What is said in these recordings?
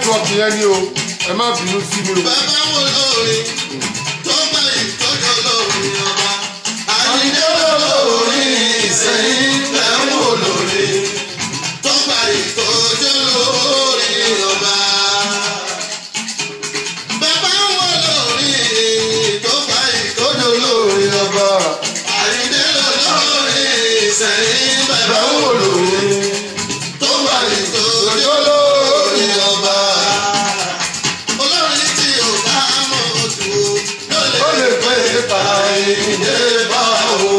nẹ́tíwọ́ọ̀kì yẹn ni o ẹ má bínú sí mi o. bàbá wo lóore tó bá ìtọ́jú lóore ọba. àyíndé lóore ìsẹ̀yìn bẹ́ẹ̀ wò lóore tó bá ìtọ́jú lóore ọba. bàbá wo lóore tó bá ìtọ́jú lóore ọba. àyíndé lóore ìsẹ̀yìn bẹ́ẹ̀ wò lóore tó bá ìtọ́jú lóore ọba. olórí tí ò bá mọ̀ ojú ló lè pè é pa ìdè bá wò.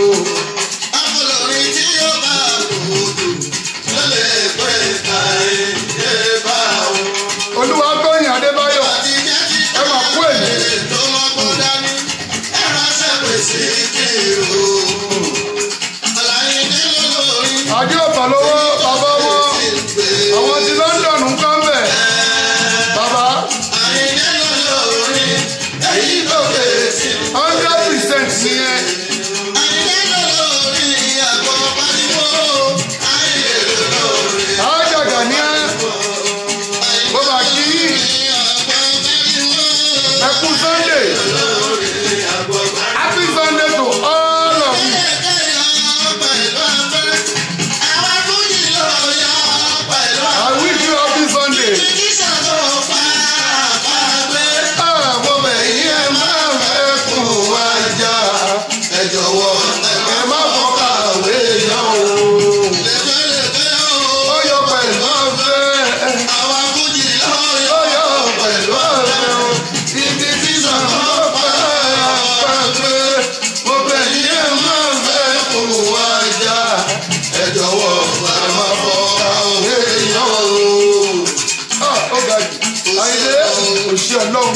olórí tí ò bá mọ̀ ojú ló lè pè é pa ìdè bá wò. Olúwatóyìn Adébáyọ̀ ẹ máa kú èyí. tó mọ́ kó dání ẹ ránṣẹ́ pè sí kírò. Àlàyé lórí. Adé ọ̀pá lọ́wọ́ bàbá wọn àwọn ti London ń kọ́ bẹ̀. Bàbá 100% nìyẹn. Àjàgà ní ẹ́ bó bá kí ẹ kú Sunday. Happy Sunday to all of you. I wish you happy Sunday. Mo bẹ̀ yín ẹ máa fẹ́ kún wájà. Ẹ jọ̀wọ́ Ẹ má fọkà wé yan o. Ó yọ pẹ̀lú ọ̀fẹ́. Ó yọ pẹ̀lú ọ̀fẹ́ o. Ibi tí sọ̀rọ̀ pẹ́. Mo bẹ̀ yín ẹ máa fẹ́ kún wájà. ẹ jọ̀wọ́ Ẹ má fọkà wé yan o. Ó ga jù. Àyìnlé òṣì Ọlọ́run.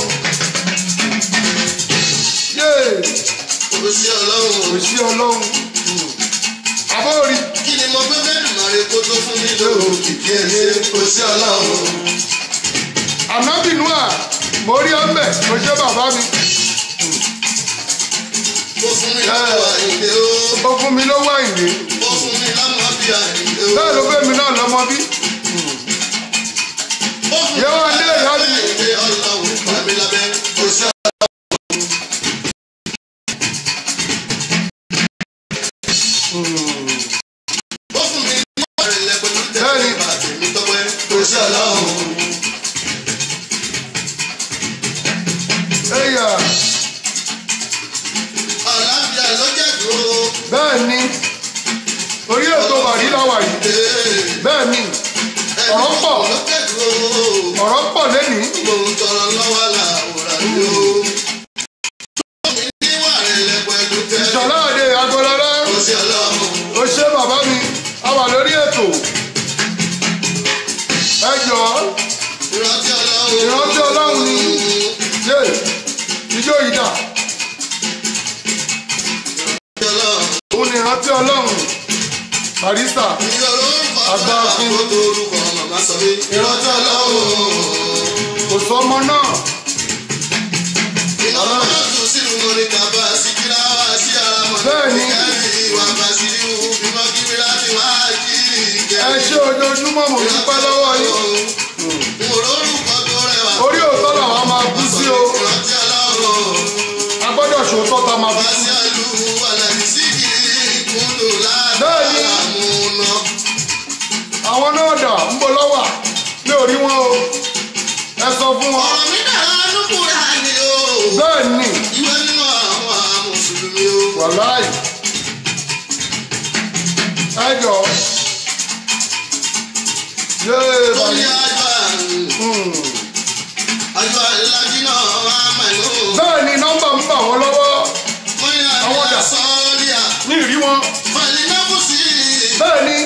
Yéè òṣì Ọlọ́run. òṣì Ọlọ́run. Àbórí. Kí ni mo fẹ́ bẹ́ẹ̀ mọ̀rẹ́ kó tó fún mi lóò kìkì ẹ̀yẹ òṣì Ọlọ́run. Ànábì Nóà mo rí ọmọ ẹ̀ mo ṣe bàbá mi. Ó fún mi lọ́wọ́ àyìnlé o. Ó fún mi lówó Àyìnlé. Ó fún mi lámọ́ bí àyìnlé o. Bẹ́ẹ̀ ló fẹ́ mi náà lọ́mọ bí. Ó fún mi Yẹ́wọ́ Adé ìyá mi. àyìnlé Ọlọ́run pàmí lábẹ́ òṣì Ọlọ́run. Ó fún mi lọ́wọ́ rẹ̀ lẹ́pẹ̀lú tẹ̀lé bàtẹ̀ mi tọ́pẹ́ òṣì Ọlọ́run. Ẹ̀yà Àlàáfíà ló jẹ́ dúró. bẹ́ẹ̀ ni orí ètò bàrí láwà yìí. Bẹ́ẹ̀ ni ọ̀rọ̀ pọ̀ Ló jẹ́ dúró. ọ̀rọ̀ pọ̀ lẹ́nìí. Mo ń tọrọ lọ́wọ́ làwòrán mi o. Ó mi níwà rẹ̀ lẹ́pẹ̀lú tẹ̀lé Ìṣọ̀lá Adé Agbolọ́lá òṣì Ọlọ́run. ó ṣe bàbá mi a wà lórí ètò. Ẹ jọ̀ọ́ Ìrántí Ọlọ́run. ìrántí Ọlọ́run ni. Yé ijó yìí dà. Ìrántí Ọlọ́run. Òun ni ìrántí Ọlọ́run. Barista Àgbà fún orúkọ màmá sọ pé ìrántí Ọlọ́run. kò sọmọ náà. Iná máa tún sínú orin kàbá síkírá wá sí ara mọ̀. Bẹ́ẹ̀ni. Ìkẹ́rì ìwà bàṣírí wù bímọ kíbi láti wá kiri ìkẹ́. Ẹ ṣe ojoojúmọ́ mo dúpẹ́ lọ́wọ́ yín. Mo lórúkọ tó rẹwà. Orí òótọ́ làwọn máa bú sí o. Ìrántí Ọlọ́run. A gbọ́dọ̀ ṣòótọ́ ta máa bú sí. Bàṣí àlù wàlàdì síkìrì ìkúndùn Bẹ́ẹ̀ni. láàmúná. Àwọn náà dà ń bọ̀ lọ́wà mi ò rí wọn o. Ẹ sọ fún wọn. Ọ̀rọ̀ mi dára lókùnrin àní o. Bẹ́ẹ̀ ni Ìwé nínú àwọn Mùsùlùmí o. wàláì. Ẹ jọ. Yéé Lórí bàrí. àjọ àìlájí náà wá mẹ́lú. Bẹ́ẹ̀ ni nọ́mbà ń bà wọ́n lọ́wọ́. Wọ́n ní Àwọn àbí dà. àsọ́ọ́líà. Ní ìrí wọn. Fẹ̀lí náà kù sí. Bẹ́ẹ̀ ni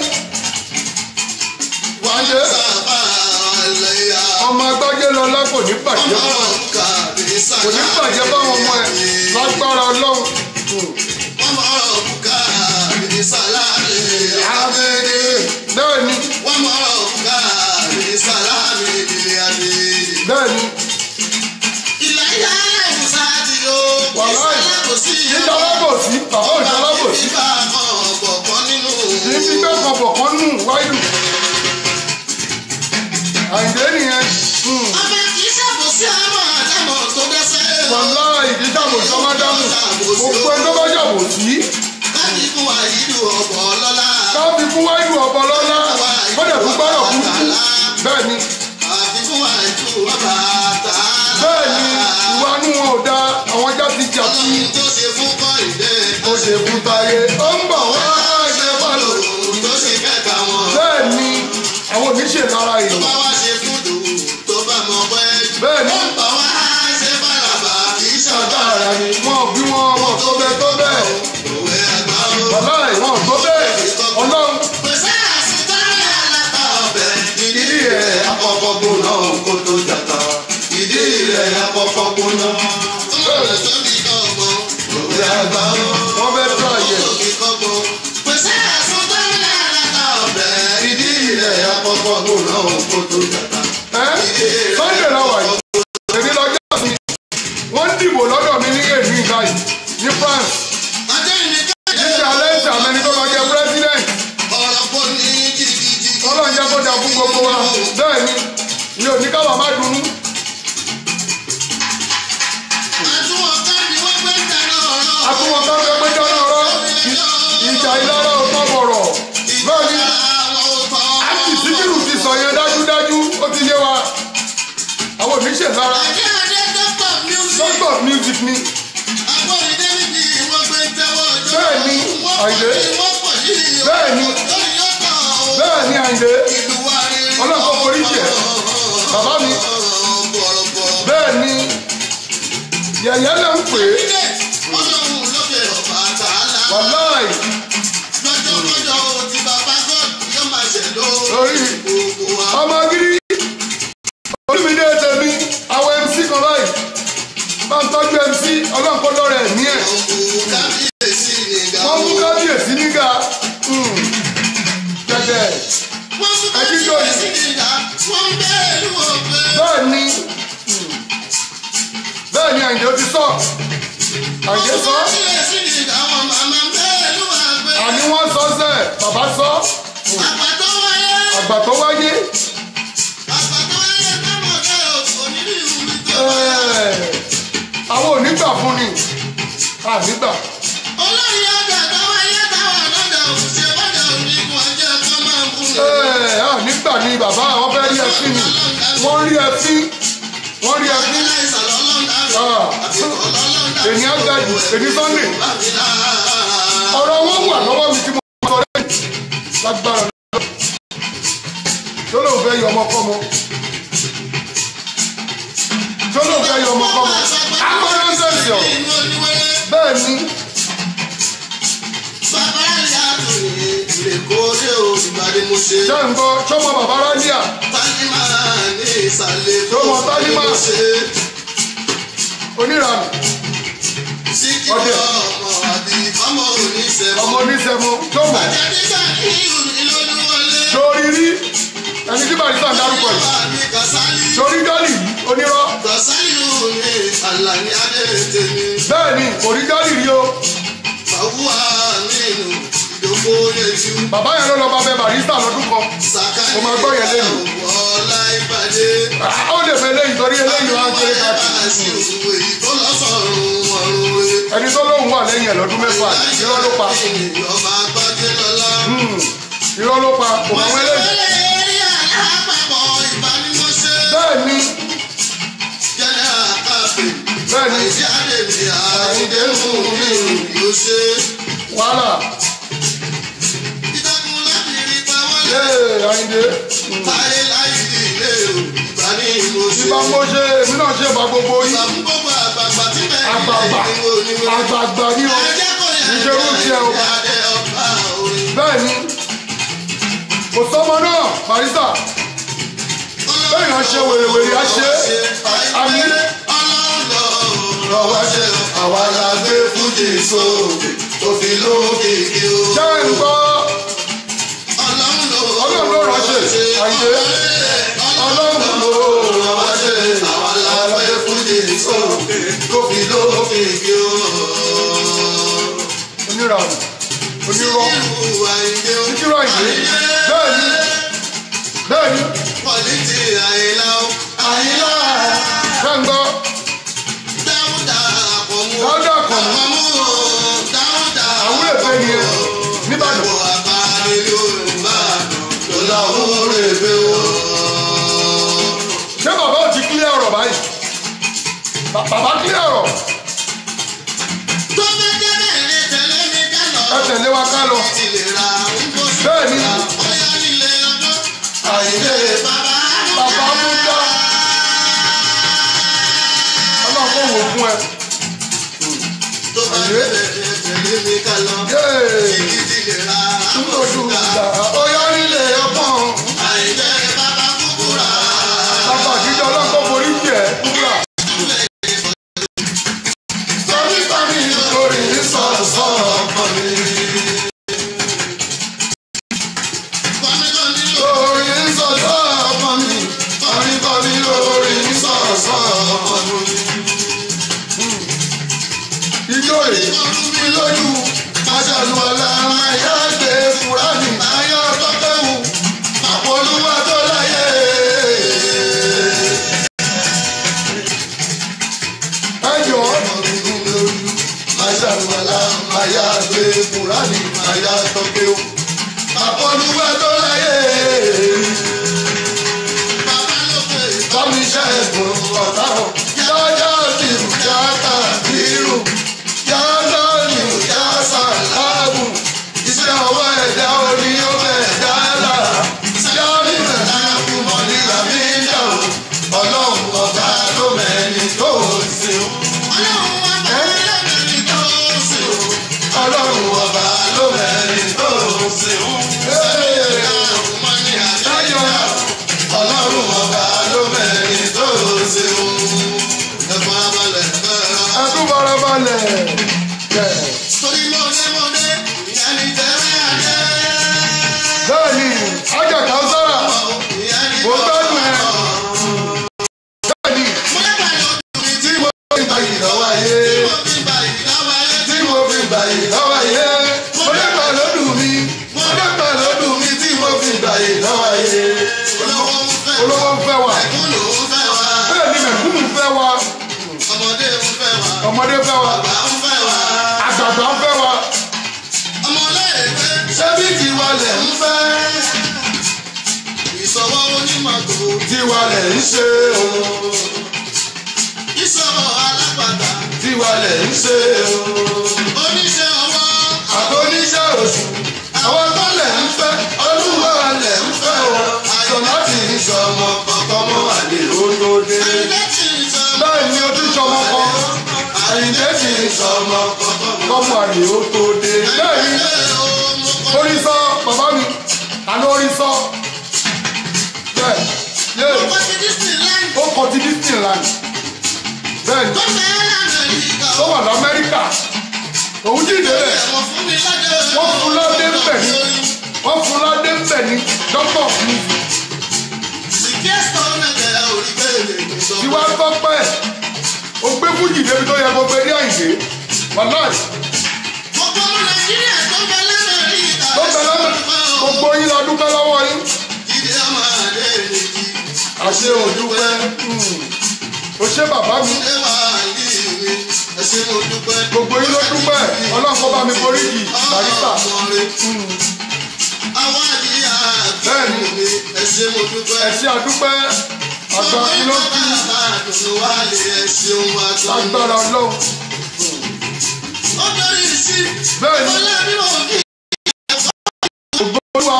Wọ́n ṣe. sábà lẹ́yà. ọmọ agbájé lọlá kò ní bàjẹ́ Ọmọ fún ẹ. kàbí sàkà. Kò ní bàjẹ́ báwọn ọmọ ẹ lágbára Ọlọ́run. Ọmọ kàbí sàlámì. Abẹ́rẹ́ bẹ́ẹ̀ ni Wọ́n mọ̀ kàbí sàlámì ìdílé adé. bẹ́ẹ̀ ni Ìlàyà ẹ̀fúsá ti yó. wàláì Ìsàlábòsí. ìjà alábòsí bàbá òjò alábòsí Ìbá kan ọ̀pọ̀ nínú. kì í fi gbẹ́ kan bọ̀ kan nù wáìlù. Àyìndé nìyẹn. ọmọ kì í ṣàbòsí àwọn àdámọ̀ tó dẹ́sẹ̀. Wàlá ìdí ṣàbòsí ọmọ dámù. Gbogbo ẹni tó bá ṣàbòsí. káàdì fún wa ìlú ọ̀bọ̀ lọ́lá. Káàbí fún wa ìlú ọ̀bọ̀ lọ́lá. Ó dẹ̀ fún gbọ́dọ̀ kúkú. Bẹ́ẹ̀ ni. àfi fún wa ìlú ọba tààlà. Bẹ́ẹ̀ ni ìwà inú wọn ò da àwọn jáde jà sí. ọlọ́run tó ṣe fún Kọ́ìdé. Ó ṣe fún Táyé. Ó ń bọ̀ wá ṣe fálò. tó ṣe kẹta wọn. Bẹ́ẹ̀ ni àwọn oníṣe lára tó èèyàn. bá wá ṣe fúdù tó bá mọ pẹ́. Bẹ́ẹ̀ ni. ó ń bọ̀ wá ṣe fàlàbà kì í ṣàtà. Ṣàtàrà ni wọ́n bí wọ́n tó bẹ́ẹ̀ tó bẹ́ẹ̀. òwe àgbà ó. Wàlá ìwọ̀n tó bẹ́ẹ̀. Ọlọ́run. pèsè àṣetọ́rí aláta ọbẹ̀. Ìdí rẹ̀ àkọ́kọ́ gbóná kó tó jàtà. ìdí rẹ̀ àkọ́kọ́ gbóná. ọmọ tó bí kọ́gbọ́n. òwe àgbà ó. wọ́n fẹ́ tó àyè. pèsè àṣetọ́rí aláta ọbẹ̀. Ìdí rẹ̀ àkọ́kọ́ gbóná kó tó jàtà. Sunday làwà yìí. Èmi lọ́jọ́ sí. Wọ́n ń dìbò lọ́dọ̀ mi ní èmi báyìí ní France. Níṣẹ́ alẹ́ ìṣẹ́ àmẹ́ni tó máa jẹ president. Ọlọ́run jẹ́ kó dà fún gbogbo wa. Bẹ́ẹ̀ ni mi ò ní káwa má dunú. Àtúwọ̀n ká fẹ́ pé dáná ọ̀rọ̀. Ìjà ìlara ò tọ́ bọ̀rọ̀. Bẹ́ẹ̀ ni àti Síkírù ti sọ yẹn dájúdájú ó ti yé wa. Àwọn oníṣẹ́ lára. Doctor music ni. Bẹ́ẹ̀ ni Àyìndé. Bẹ́ẹ̀ ni. Bẹ́ẹ̀ ni Àyìndé. Ọlọ́kọ̀ forí jẹ̀. Bàbá mi. Bẹ́ẹ̀ ni. Yẹ̀yẹ́ lẹ́ ń pè é. Wàláì. Lórí ọmọ gírí. Olúmídé tèmi àwọn MC kan báyìí. Bá ń tọ́jú MC ọlọ́nkọ́ lọ́rẹ̀ ní ẹ̀. Wọ́n mú kábíyèsí nígà. Gẹ̀gẹ̀. Ẹbí tó yìí. Bẹ́ẹ̀ ni. Bẹ́ẹ̀ ni Àyìndé ó ti sọ. Àyìndé sọ. Àní wọ́n sọ sẹ́, bàbá sọ. Àgbà tó wáyé. Àwọn onígbà fún ni. Ànígbà. Nígbà ni bàbá àwọn fẹ́ rí ẹfí ni. Wọ́n rí ẹfí. Wọ́n rí ẹfí. Èmi àgbàjù, èmi Sunday. Ọ̀rọ̀ wọn wà lọ́wọ́ mi tí mo sọ lẹ́yìn. Lágbára lọ. Ṣọlọ́ fẹ́ yọ ọmọ kọ́mọ. Ṣọlọ́ fẹ́ yọ ọmọ kọ́mọ. Agbọ́dọ̀ ń sẹ̀sì ọ̀. Bẹ́ẹ̀ ni. Ṣé ń gbọ́ ṣọ́mọ bàbá Rádíà? Ṣọ́mọ Tálímà. Oníranù. Ọdẹ. Ọmọ oníṣẹ́mu. Ṣọ́mọ. Sori rí ẹni tí Barrister ń dárúkọ yìí. Sori gálì onírọ́. Bẹ́ẹ̀ ni kò rí gálì rí o. Bàbá yẹn ló lọ bá bẹ Barrister lọ́dún kan. Mo máa gbọ́ yẹn lẹ́nu. Ó lè fẹ́ eléyìí torí eléyìí wá ń kéré káàkiri. Ẹni tó lóhùn wà lẹ́yìn ẹ̀ lọ́dún mẹ́fà irọ́ ló pa. Irọ́ ló pa kò máa wọlé yìí. Bẹ́ẹ̀ ni. Bẹ́ẹ̀ ni. Wàhálà. Àyìndé. Ìbá mo ṣe èmi náà ṣe bá gbogbo yín. Àgbààgbà ni o. Ìṣerú tiẹ̀ o. Bẹ́ẹ̀ ni. Kò sọ́mọ náà Barrister. Bẹ́ẹ̀ ni a ṣe wèrèwèrè a ṣe àmì. Rọ̀wá ṣe àwa la gbé fújì sóòkè tó fi lókè kí o. Ṣé ń gbọ́? Ọlọ́run ló ránṣẹ́ Àyìndé. Ọlọ́run ló ránṣẹ́ àwa la gbé fújì sóòkè tó fi lókè kí o. Onírànù. Onírọ́. Síkírù Àyìndé. Bẹ́ẹ̀ ni. Bẹ́ẹ̀ ni. àyìnlá o. àyìnlá ṣàǹgbọ́ Dáúdà àkọ́mú. Dáúdà Àkànmú. Dáúdà àwọn èpè nìyẹn nìbàdàn. Ẹ̀kọ́ àbáre Yorùbá ló láwọn rèébé o. ṣé bàbá ò ti clear ọ̀rọ̀ báyìí? Bàbá clear ọ̀rọ̀. Tó bá jẹ́ bẹ́ẹ̀ tẹ̀lé mi ká lọ. ẹ tẹ̀lé wa ká lọ. Ti lè ra ń bó sí. bẹ́ẹ̀ ni Bóyá nílé ọdún. àyìnlé Bàbá bàbá múdá ọlọ́run kò wò fún ẹ. tó bá jẹ́ bẹ́ẹ̀ tẹ̀lé mi ká lọ. yéè Ti lè ra ń bó oṣù sí. gbà ó yá nílé ọgbọ́n. Àyìnlé bàbá kúkúrà. bàbá àtijọ́ ọlọ́kọ̀ forí jẹ́ kúrà. sọ́mítọ́mí lórí sọ̀sọ̀ ọkọ mi. Kọ́míkọ́mí ló. lórí sọ̀sọ̀ ọkọ mi. kọ́mítọ́mí lórí sọ̀sọ̀ ọkọ mi. ijó rè mí lójú máṣáájú ọ̀la máa yá gbé fúrádì ayọ́ tọ́tẹ́wù àpolúwa tó láyé. ẹjọ́ mi lójú máṣáájú ọ̀la máa yá gbé fúrádì ayọ́ tọ́tẹ́wù àpolúwa tó láyé. Bàbá ló pè é. Kọ́míṣẹ́ ẹ̀bùn ọ̀tá ọ̀ yájá bìrù yáta bìrù yájá bìrù yásà láàbù iṣẹ́ ọwọ́ ẹ̀dá orí ó bẹ̀ dáàlà yábì mẹ́ta fún mọ̀lìlà mí ń dà ó ọlọ́run ọba ló mẹ́ni tó ṣe ó. Ọlọ́run ọba ló mẹ́rin tó ṣe ó. Ọlọ́run ọba ló mẹ́ni tó ṣe ó. Ẹ farabalẹ̀ fẹ́ràn. Ẹdún farabalẹ̀. Torí mọ́dé ìyá ni tẹ̀wé adé. Bẹ́ẹ̀ni, Ájà Káúsárà, mo gbádùn ẹ. Bẹ́ẹ̀ni, Mo lẹ́gbàá lọ dùn tí mo fi gbà yìí lọ́wọ́ ayé. mo fi gbà ìdáwọ̀ ayé. Tí mo fi gbà yìí lọ́wọ́ ayé. Mo dẹ́gbà lọ́dún mi. Mo dẹ́gbà lọ́dún mi tí mo fi gbà yìí lọ́wọ́ ayé. Olówó ń fẹ́ wa. Olówó ń fẹ́ wa. Ẹ̀kúnnù ń fẹ́ wa. Bẹ́ẹ̀ni, mẹ̀kúnnù ń fẹ́ wa. Ọmọdé ń fẹ́ wa. Ọmọdé fẹ́ wa. Bàbá ń fẹ́ wa. Àgbàgbà ń fẹ́ wa. Ọmọléèwé. Ṣébí tiwa lẹ̀ ń fẹ́? Ìsọwọ́ onímọ̀tò. Tiwa lẹ̀ ń ṣe o. Ìsọwọ́ alápàdà. Tiwa lẹ̀ ń ṣe o. Oníṣẹ́ ọwọ́. Àtọ́níṣẹ́ oṣù. Àwọn tó lẹ̀ ń fẹ́. Olúwa lẹ̀ ń fẹ́ o. Sọ láti ìṣọmọ kọ̀ọ̀kan mọ́ àlè ó tó dé. Àyìnlá ti ń sọ. Bẹ́ẹ̀ ni o ti ṣọmọ kan. Àyìndé ti ìṣọmọ kọ́mọ àlè ó tó dé. Bẹ́ẹ̀ ni orí sọ bàbá mi. Àná orí sọ. Bẹ́ẹ̀ yé ó kọ ti Disneyland. Bẹ́ẹ̀ ni tó wà l'Amẹ́ríkà. Òun jí ìdílé. Wọ́n fún ládé ń bẹ̀ ní. Wọ́n fún ládé ń bẹ̀ ní. Doctor of music. Tiwa Tọ́pẹ́. O gbé fújì débi tó yẹ kó gbé ní Àyìndé. Wàláì. Tó bẹ lọ́wọ́ gbogbo yín la dúpẹ́ lọ́wọ́ yín. Àṣé òdúpẹ́. O ṣé bàbá mi. Gbogbo yín ló dúpẹ́. Ọlọ́run kó bá mi forí jì. Bàrísà. Bẹ́ẹ̀ni. Ẹ ṣé àdúpẹ́. Àgbà kí ló kí. Lágbára Ọlọ́run. Bẹ́ẹ̀ni. Ògbóluwa.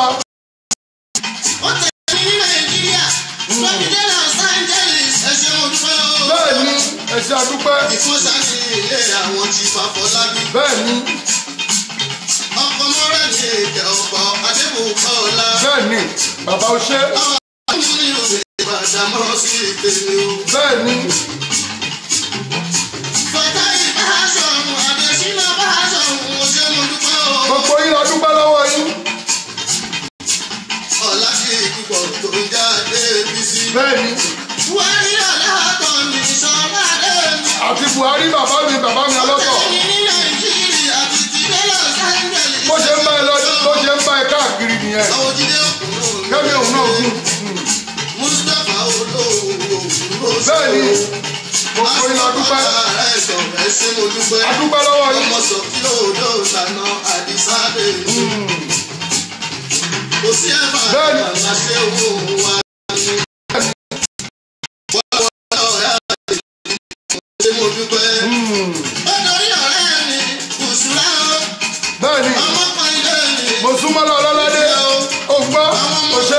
Bẹ́ẹ̀ni, ẹ ṣé àdúpẹ́. Bẹ́ẹ̀ni. Bẹ́ẹ̀ni, bàbá o ṣé. Bẹ́ẹ̀ni. Gbogbo yín la dúpẹ́ lọ́wọ́ yín. Bẹ́ẹ̀ni. Àti Buhari bàbá mi ọlọ́tọ̀. Bó ṣe ń bá ẹ lọ, bó ṣe ń bá ẹ káàkiri nìyẹn. Kẹ́mi òun náà gùn. bẹ́ẹ̀ ni mo kọ́ iná dúpẹ́. adúpẹ́ lọ́wọ́ yìí. ọmọ sọ kí lóòdó ṣàná àdìsá bèbí. kò sí ẹ̀fà àgbà ṣe owó wa ní. wọ́n ọ̀rẹ́ àti ṣe mo dúpẹ́. ó dorí ọ̀rẹ́ mi kò súra ó. bẹ́ẹ̀ ni ọmọ kan ilé mi. mo súnmọ́ lọ lọ́ládé ó gbọ́ ó ṣe.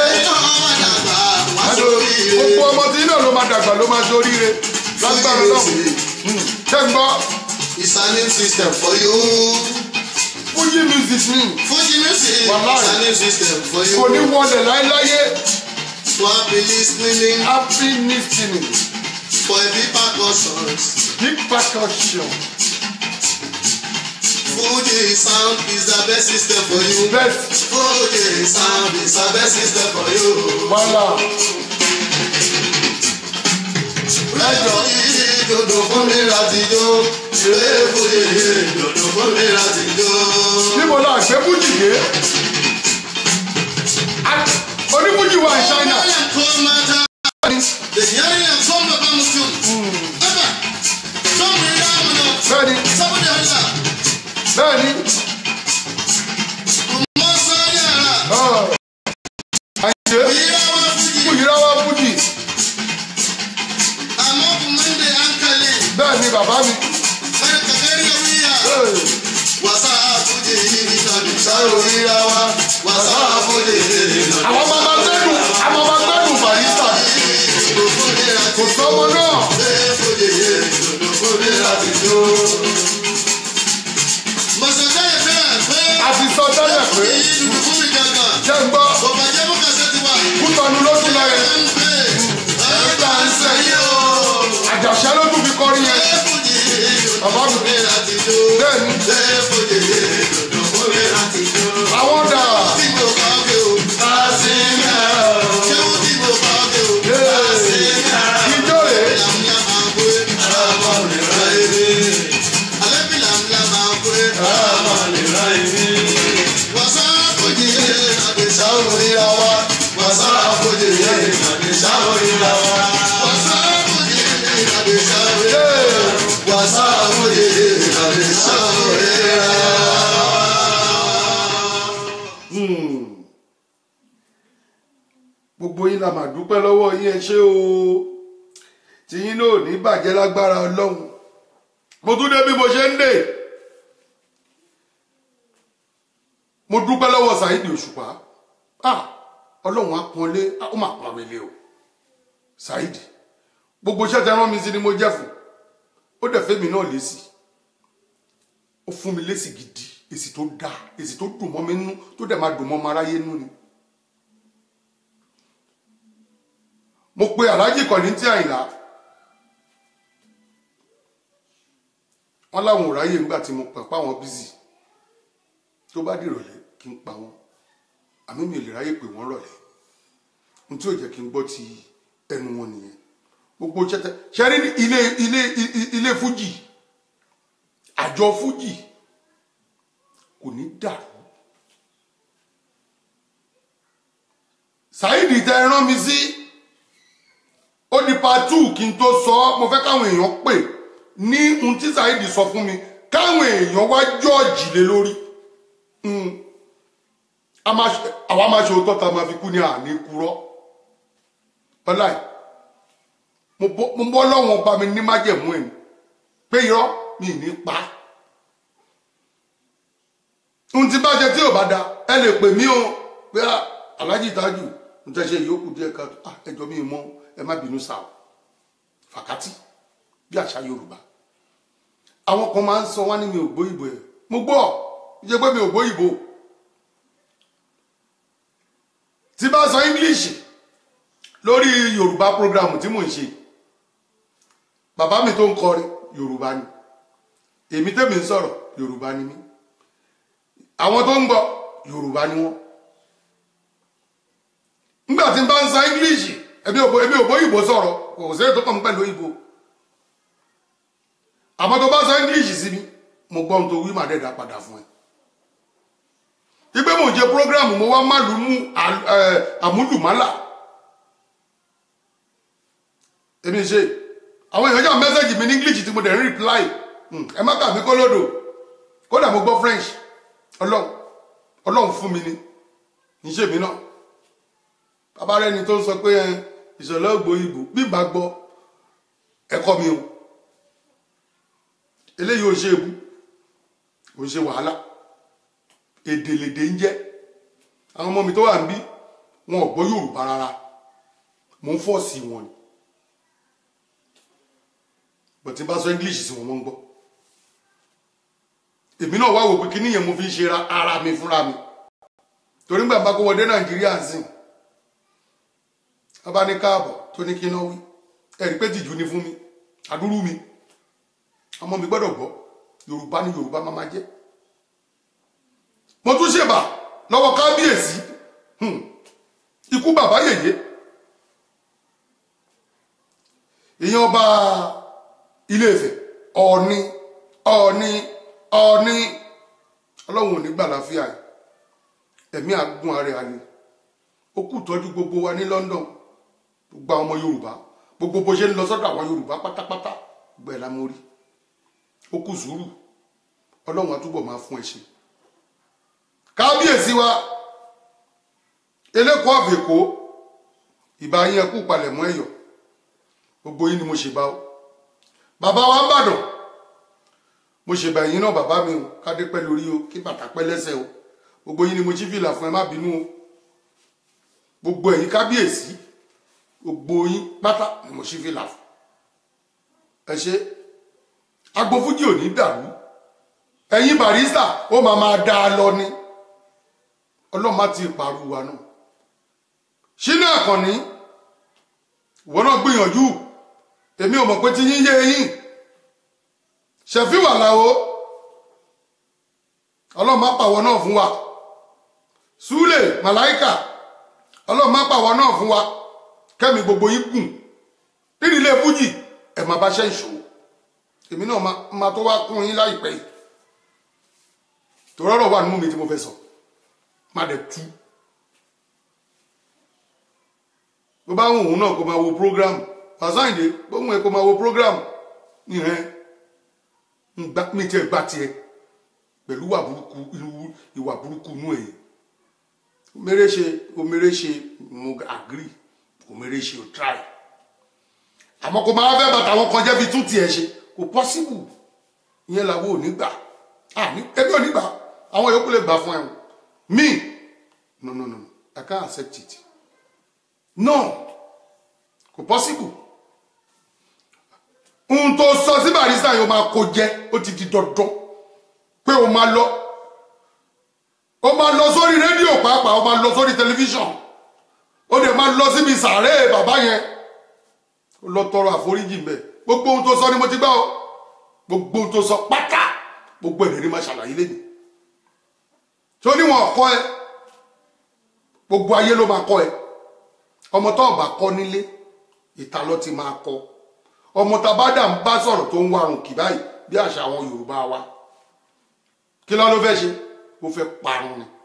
gbogbo ọmọ tí iná ló máa dàgbà ló máa ṣoríire lágbára náà. ṣé ń gbọ́. It's a new system for you. Fuji music ni. Fuji music. It's a new system for you. Kò ní wọlé láéláyé. So happy listening. Happy listening. For a big percussions. Big percussion. Fuji sound is the best system for you. Best. Fuji sound is the best system for you. Voila. Lẹ́jọ́ yìí dòdò fún mi láti jó. Ilé Fuji dòdò fún mi láti jó. Níbo la gbé Fuji dé? Onífuji wà ní China. Bẹ́ẹ̀ni. Bẹ́ẹ̀ni. Àyìnṣe. Fúyìráwá Fuji. Bẹ́ẹ̀ni bàbá mi. Àwọn ọmọ máa gbẹ́dùn barista. Kò sọ́mọ náà. A ti sọ tẹ́lẹ̀ pé jẹ́ ń gbọ́ Kútọ̀nù ló tún lọ yẹn. Àjàṣẹ́ ló tún fi kọrin yẹn. Bàbá mi bẹ́ẹ̀ni. Àwọn dà. Ijó rè. Gbogbo yín la máa dúpẹ́ lọ́wọ́ yín ẹ ṣé o. Tí yín náà ní bàjẹ́ lágbára Ọlọ́run. Mo tún dé bí mo ṣe ń dè. Mo dúpẹ́ lọ́wọ́ Saheed Òṣùpá. Ọlọ́run á pọ́nlé, ó máa pọ́n mi lé o. Saheed, gbogbo iṣẹ́ tẹ rán mi sí ni mo jẹ́ fún. Ó dẹ̀ fẹ́ mi náà lésì. Ó fún mi lésì gidi, èsì tó dáa, èsì tó dùn mọ́ mi nú, tó dẹ̀ máa dùn mọ́ ọmọ aráyé nú ni. Mo pe Alhaji Kollington Àyìnlá. Wọ́n láwọn ò ráyè ńgbà tí mo pẹ̀ páwọn bízì. Tó bá dìrọ̀lẹ́ kí n pa wọ́n. Àmì mi ò lè ráyè pé wọ́n rọ̀lẹ́. Ohun tí ò jẹ́ kí n gbọ́ ti ẹnu wọn nìyẹn. Gbogbo ṣẹ́rí ilé Fuji. Àjọ Fuji kò ní dàrú. Saheed tẹ rán mi sí. Ó di part 2 kí n tó sọ. Mo fẹ́ káwọn èèyàn pè ní ohun tí Saheed sọ fún mi. Káwọn èèyàn wá jọ́ọ̀jì lé lórí. Àwa máa ṣe òótọ́ ta máa fi kú ní àní kúrọ́. Ọláì, mo bọ́ lọ́wọ́n bá mi ní májẹ̀mú ẹ̀ pé irọ́ mi ní pa. Ohun tí bá jẹ tí ò bá da, ẹ lè pè mí o pé Alhaji Tájù ń tẹ́ṣe ìyókù díẹ̀ ká ẹjọ́ mi mọ́ ẹ má bínú sáà. Fàkátì bí àṣà Yorùbá. Àwọn kan máa ń sọ wá ní mi ò gbọ́ ìbò ẹ̀. Mo gbọ́ jẹ́ pé mi ò gbọ́ ìbò. Tí bá sọ English lórí Yorùbá program tí mò ń ṣe, bàbá mi tó ń kọrin Yorùbá ni, èmi tèmi ń sọ̀rọ̀ Yorùbá ni mí, àwọn tó ń gbọ́ Yorùbá ni wọ́n. Nígbà tí n bá ń sọ English èmi ò bó ìbò sọ̀rọ̀, kò sí ètò kan pẹ̀lú ìbò. Àmọ́ tó bá sọ English sí mi, mo gbọ́ ohun tó wí màá dẹ̀dà padà fún ẹ. Ìgbé mo jẹ program mo wá málùú mú àmúlùmálà. Èmi ṣe àwọn èèyàn jà mẹ́sẹ̀jì mi ní English tí mo dẹ̀ ń reply ẹ má kà mí kó lódò kódà mo gbọ́ French ọlọ́run fún mi ní ìṣe mi náà bàbá rẹ ni tó ń sọ pé ìṣọ̀lá ògbóyìnbó bí ìgbà gbọ́ ẹ̀kọ́ mi o eléyìí ò ṣe èbú ò ṣe wàhálà èdèlèdè ń jẹ́ àwọn ọmọ mi tó wà ń bí wọn ò gbọ́ Yorùbá rárá mo ń fọ́ sí wọn ni bọ̀ tí bá sọ English sí wọn mọ́ ń gbọ́ èmi náà wá wò pé kíní yẹn mo fi ń ṣe ara mi fúnra mi torí gbà bá kó wọdé Nàìjíríà sìn ọba ní káàbọ̀ tó ní kí náà wí ẹ̀rí pé tìjú ní fún mi àdúrú mi ọmọ mi gbọ́dọ̀ gbọ́ Yorùbá ní Yorùbá máa jẹ́ mo tún ṣèbà lọ́wọ́ kábíyèsí ikú bàbá yèyé ìyẹn ọba Ilé Ifẹ̀ Ọọ̀ni ọlọ́run ò ní gbà láfíà ẹ̀mí àgún ààrẹ àní ó kù tọ́jú gbogbo wa ní London gbogbo àwọn ọmọ Yorùbá gbogbo bó ṣe ń lọ sọ́dọ̀ àwọn Yorùbá pátápátá gbẹ̀ lámórí ó kù sùúrù ọlọ́run àtúbọ̀ máa fún ẹ ṣe kábíyèsí wa eléko àfẹ́kọ́ ìbá yín ẹkú palẹ̀mọ́ ẹ̀yọ̀ gbogbo yín ni mo ṣe bá ó bàbá wa ń bàdàn mo ṣe bẹ̀yìn náà bàbá mi o kádé pẹ́ lórí o kí bàtà pẹ́ lẹ́sẹ̀ o gbogbo yín ni mo ṣí fìlà fún ẹ má bínú o gbogbo ẹ̀yin kábíyèsí gbogbo yín pátá ni mo ṣí fìlà fún ẹ ṣe agbófújì ò ní dàrú ẹ̀yin Barrister ó máa dá a lọ ni ọlọ́run má ti pàrọ̀ wa náà Ṣínà Àkànní ìwọ náà gbìyànjú èmi ò mọ̀ pé tí yín yé yín Ṣẹ̀fíù Àlàó ọlọ́run má pàwọ́ náà fún wa Súlè Màláíkà ọlọ́run má pàwọ́ náà fún wa kẹ́mi gbogbo yín gùn nínú ilé fújì ẹ̀ máa bá ṣe ìṣòwò èmi náà máa tó wá kún yín láìpẹ́ yìí tó rọ́rọ̀ wà nínú mi tí mo fẹ́ sọ má dẹ̀ tú bó bá wùn òun náà kó máa wo program Fàsáyìndé bó wùn ẹ kó máa wo program ìhẹn mi tiẹ̀ gbá tiẹ̀ pẹ̀lú ìwà burúkú nú ẹ̀ omeréṣe mo agree omeréṣe o try àmọ́ kó máa fẹ́ bàtà àwọn kan jẹ́ fi tún tiẹ̀ ṣe kò possible ìyẹn làwọn ò ní gbà ẹbí ò ní gbà àwọn yòókù lè gbà fún ẹ me no I can't accept it no kò possible ohun tó sọ sí Barrister yóò máa kó jẹ ó ti di dandan pé o máa lọ sórí rédíò pàápàá o máa lọ sórí tẹlifíṣàn ó dẹ̀ máa lọ síbi sàárè bàbá yẹn ó lọ tọrọ àforíjì mbẹ gbogbo ohun tó sọ ni mo ti gbà ó gbogbo ohun tó sọ pátá gbogbo ẹ̀rẹ́ ni máa ṣàlàyé lẹ́nu tí ó níwọ̀n kọ́ ẹ gbogbo ayé ló máa kọ́ ẹ ọmọ tó bá kọ́ nílé ìta ló ti máa kọ́ ọmọ tabada ń bá sọ̀rọ̀ tó ń warùn kì báyìí bí àṣà àwọn Yorùbá wa kí ló fẹ́ ṣe ó fẹ́ parun ni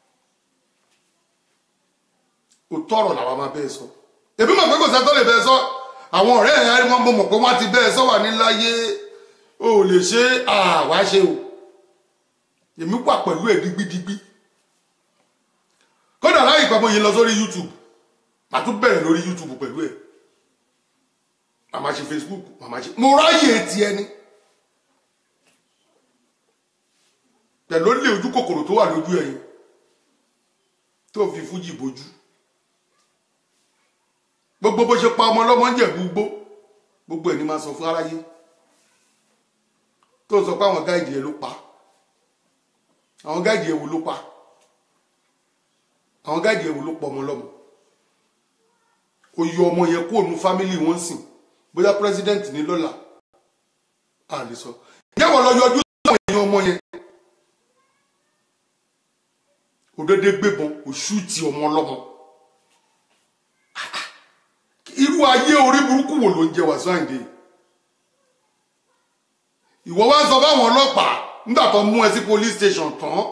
ó tọrọ làwọn máa bẹ́ẹ̀ sọ èbí mọ̀ pé kò sẹ́tọ́ lè bẹ́ẹ̀ sọ àwọn ọ̀rẹ́ ẹ̀ wọ́n mọ̀ pé wọ́n ti bẹ́ẹ̀ sọ wà níláyé ó lè ṣe àwa ṣe o èmi wà pẹ̀lú ẹ̀ digbidigbi kódà láì pàmò yìí lọ sórí YouTube màá tún bẹ̀rẹ̀ lórí YouTube pẹ̀lú ẹ̀ màmá ṣe Facebook màmá ṣe mo ráyè ti ẹni pẹ̀lú lè ojú kòkòrò tó wà lójú ẹ̀yìn tó fi fújì bójú gbogbo bó ṣe pa ọmọ ọlọ́mọ ń jẹ̀bú gbó gbogbo ẹ̀ ní máa sọ fún aráyé tó sọ pé àwọn gáìdì ẹ̀ ló pa àwọn gáìdì ẹ̀ wo ló pa àwọn gáìdì ẹ̀ wo ló pa ọmọ ọlọ́mọ ó yọ ọmọ yẹn kó nu fámílì wọn sìn bóyá president ní lọ́la a lè sọ yẹ́wọ̀ lọ yọjú sáwọn èèyàn ọmọ yẹn òdédé gbébọn òṣù ti ọmọ ọlọ́mọ irú ayé orí burúkú wo ló ń jẹ Wasiu Ayinde ìwọ wá sọ fáwọn ọlọ́pàá nígbà tó mú ẹ sí police station tán ó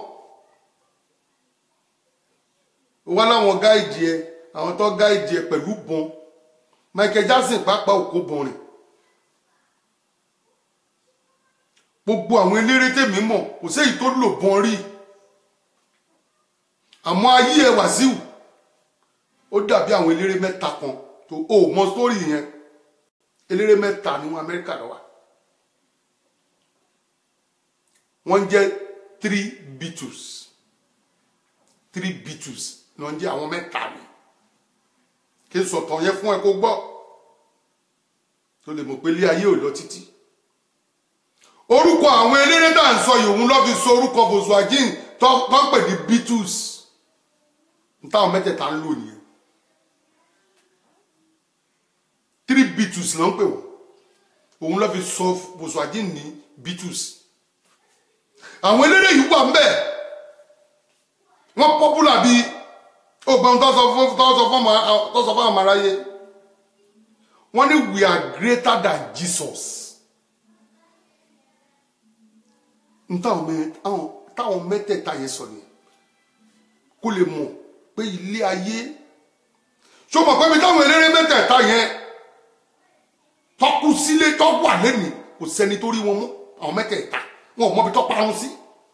wá láwọn gáìdì ẹ àwọn tó gáìdì ẹ pẹ̀lú bọn Michael Jackson pápá òkú bọn rìn gbogbo àwọn eléré tèmi mọ̀ kò séyìí tó lò bọ́n rí àmọ́ ayé ẹ Wàsíù ó dàbí àwọn eléré mẹ́ta kan tó o mọ sórí yẹn eléré mẹ́ta ní wọn Amẹ́ríkà lọ́wọ́ wọ́n jẹ́ 3 Beatles ló ń jẹ́ àwọn mẹ́ta ni kí n sọ̀tàn yẹn fún ẹ kó gbọ́ tó lè mọ̀ pé ilé ayé ò lọ títí orúkọ àwọn eléré tá à ń sọ yìí òun ló fi so orúkọ Volkswagen tó ń pè ní Beatles táwọn mẹ́tẹ̀ẹ̀ta ń lò nìyẹn 3 Beatles ló ń pè wọ́n òun ló fi so Volkswagen ní Beatles àwọn eléré yìí wà ń bẹ̀ wọ́n popular bíi ọgbọ́n tó sọ fún àmàráyé wọ́n ní we are greater than Jesus táwọn mẹ́tẹ̀ẹ̀ta yẹn sọ ni kó lè mọ̀ pé ilé ayé ṣó mọ̀ pé bí táwọn eléré mẹ́tẹ̀ẹ̀ta yẹn tọ́kú sílé tọ́kú àlẹ́nì kò sẹ́ni tó rí wọn mọ́ àwọn mẹ́tẹ̀ẹ̀ta wọn ò mọ̀ bí tọ́ parun sí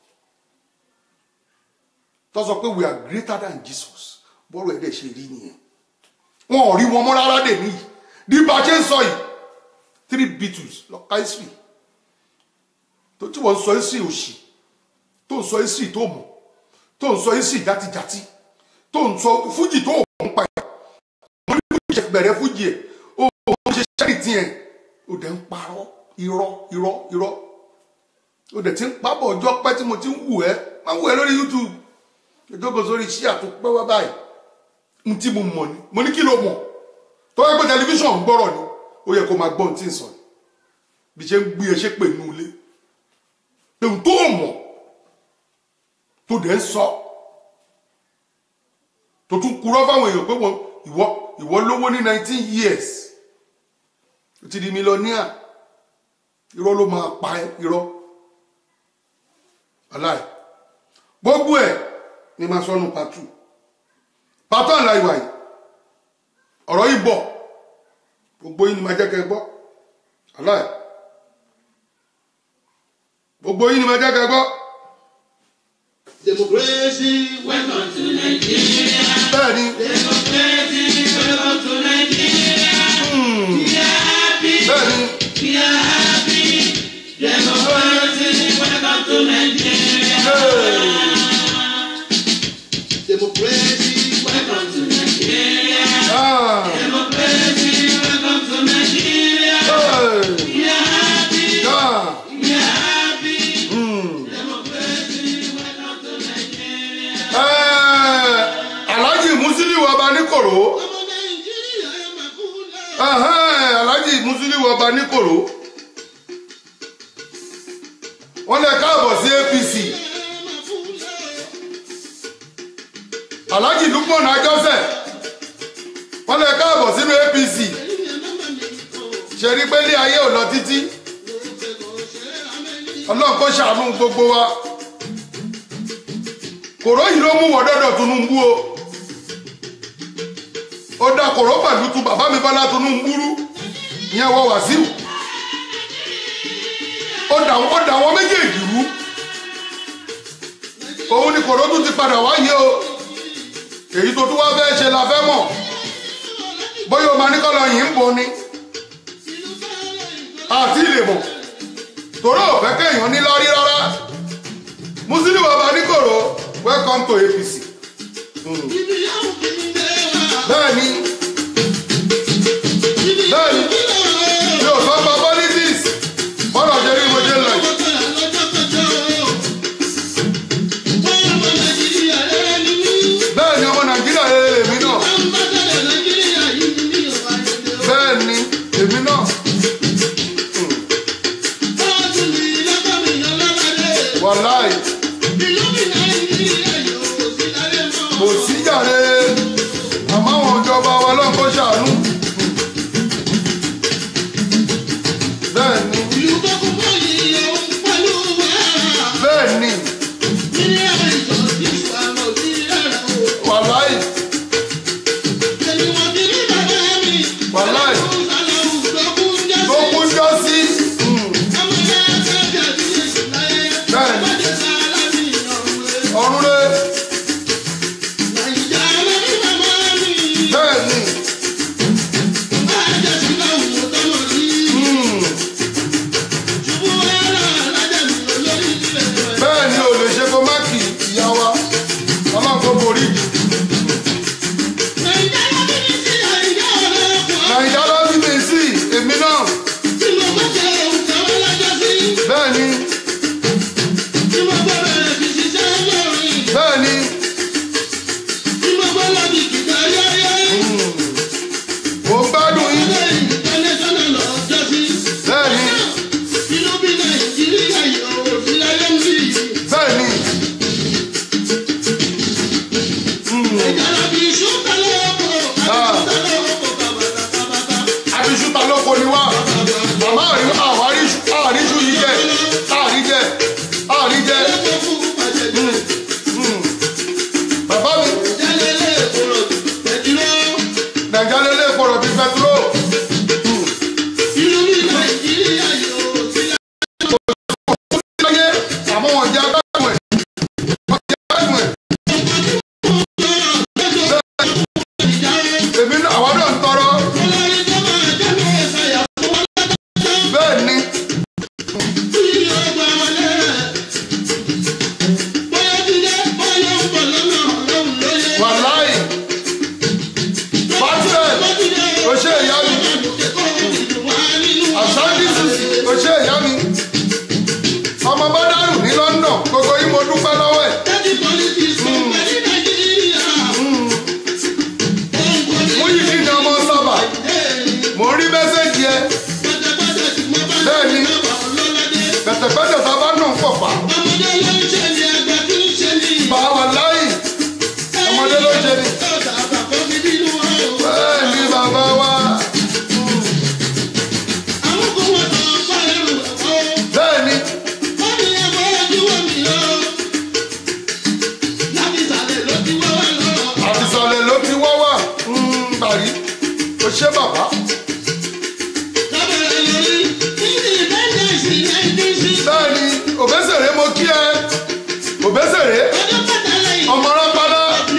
tó sọ pé we are greater than Jesus bọ́rọ̀ ẹ̀dẹ̀ ṣe rí nìyẹn wọn ò rí wọn mọ́ rárá dè níyì bí bá ṣe ń sọ yìí 3 Beatles lọ́ka history tó tí wọ́n ń sọ history òṣì tó ń sọ history tó mọ̀ tó ń sọ history játijàti tó ń sọ fújì tó ń pa ẹ̀ mo ní fújì ṣe bẹ̀rẹ̀ fújì ẹ̀ ó ṣe ṣẹ́rì tí ẹ̀ ó dẹ̀ ń parọ́ irọ́ ó dẹ̀ ti ń pábọ̀ ọjọ́ pẹ́ tí mo ti ń wù ẹ́ máa ń wù ẹ́ lórí YouTube ìdókòó sórí iṣẹ́ àtúpẹ́ wá báyìí n tí mo mọ̀ ni mo ní kí ló mọ̀ tó wáyé pé tẹlifíṣàn ń gbọ́rọ̀ ni ó yẹ kó máa gbọ́ ohun tí ń sọ ni bí ṣe ń gbé ẹ ṣe pè nínú ilé ohun tó mọ̀ tó dẹ̀ ń sọ tó tún kúrọ́ fáwọn èèyàn pé ìwọ lówó ní 19 years ó ti di mílíọ̀nìà irọ́ ló máa pa ẹ́ irọ́ aláì gbogbo ẹ̀ ni máa sọnù pàtó àlà ìwà yìí ọ̀rọ̀ yìí bọ̀ gbogbo yìí ni máa jẹ́ kẹ́ gbọ́ aláì gbogbo yìí ni máa jẹ́ kẹ́ gbọ́. Democracy, welcome to Nigeria. Bẹ́ẹ̀ni. Democracy, welcome to Nigeria. We are happy. Bẹ́ẹ̀ni. We are happy. Democracy, welcome to Nigeria. Democracy, welcome to Nigeria. Democracy, welcome to Nigeria. We are happy. We are happy. Democracy, welcome to Nigeria. Alhaji Musiliu Ọba Níkòró. Alhaji Musiliu Ọba Níkòró. Wọ́n lè káàbọ̀ sí APC. Alhaji Lukman Ajọ́sẹ̀. Wọ́n lè káàbọ̀ sínú APC. Ṣe rí pé ilé ayé ò lọ títí. Ọlọ́run kó ṣàánú gbogbo wa. Kòró yìí ló mú wọ dọ́dọ̀ Tinubu o. Ó dá kòró pẹ̀lú tu bàbá mi Bọ́lá Tinubu rú. Ìyẹn wọ Wàsíù. Ó dà wọ́n méjèèjì rú. Òun ni kòró tún ti padà wáyé o. Èyí tó tún wá fẹ́ ṣe la fẹ́ mọ̀. Bóyá o máa ní kọ́lọ́ yìí ń bo ni. Àti ilé mọ̀. Torí ò fẹ́ kéèyàn ní lórí rárá. Musiliu Ọba Níkòró, welcome to APC. Bẹ́ẹ̀ni. Mi ò sọ pa politics. Bọ́lá ṣe rí mo ṣe lọ yìí. Bẹ́ẹ̀ni ọmọ Nàìjíríà èmi náà. Bẹ́ẹ̀ni èmi náà. Wàláì. Kò sí jàre. Àmọ́ àwọn ìjọba wa lọ́n kó ṣàánú. Bẹ́ẹ̀ni. Bẹ́ẹ̀ni. Wàláì. Wàláì. Tó kún jọ sí. Sandy Susi kò ṣe ìyá mi ọmọ bá dárù ní London gbogbo yìí mo dúpẹ́ lọ́wọ́ ẹ̀. mo yìí kí ni ọmọ sábà mo rí mẹ́sẹ̀jì ẹ bẹ́ẹ̀ ni pẹ̀tẹ̀pẹ̀tẹ̀ tá a bá nù pọ̀ pa. bàbá láyì ọmọdé ló ṣe ni bẹ́ẹ̀ ni bàbá wa. bẹ́ẹ̀ ni. àtìsàlẹ̀ ló ti wọ́ wà bàrí o ṣé bàbá. bẹ́ẹ̀ ni òbẹ́sẹ̀rẹ̀ mo kí ẹ òbẹ́sẹ̀rẹ̀ ọmọ rápálá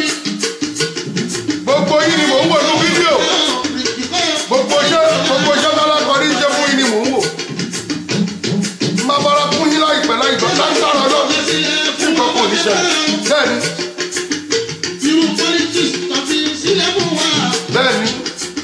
gbogbo yìí ni mò ń wò ní fídíò gbogbo iṣẹ́ tálákọ̀ọ́rí jẹ́ fún yìí ni mò ń wò. má bára fún yín láìpẹ́ láìpẹ́ láńtàrà lọ tí nǹkan kò ní ṣẹlẹ̀ bẹ́ẹ̀ ni. bẹ́ẹ̀ ni.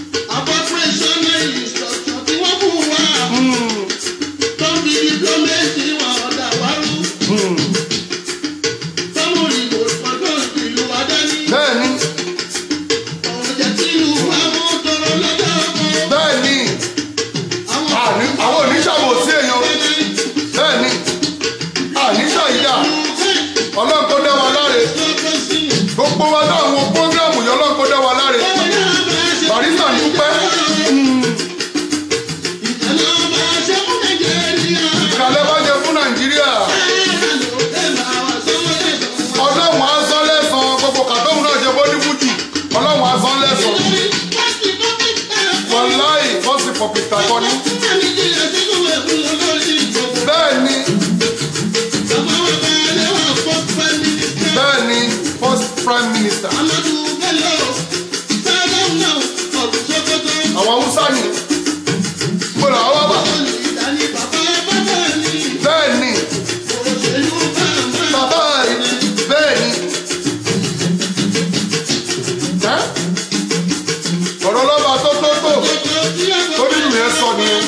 Ọlọ́run kó dá wa láre gbogbo wa táwọn prógrámù yọ Ọlọ́run kó dá wa láre Barrister ń dúpẹ́ ìkàlẹ̀ bá jẹ fún Nàìjíríà Ọlọ́run á san lẹ́san gbogbo kàtóhùn náà jẹ bọ́dí fújì Ọlọ́run á san lẹ́san wàláì fọ́sì pọ̀pìtà kọ́ni bẹ́ẹ̀ ni. bẹ́ẹ̀ ni first prime minister. àwọn Hausa ni gbọ́dọ̀ àwọn bàbá. bẹ́ẹ̀ ni bàbá bẹ́ẹ̀ ni. ọ̀rọ̀ lọ́ba tó torí ìlú yẹn sọ nìyẹn.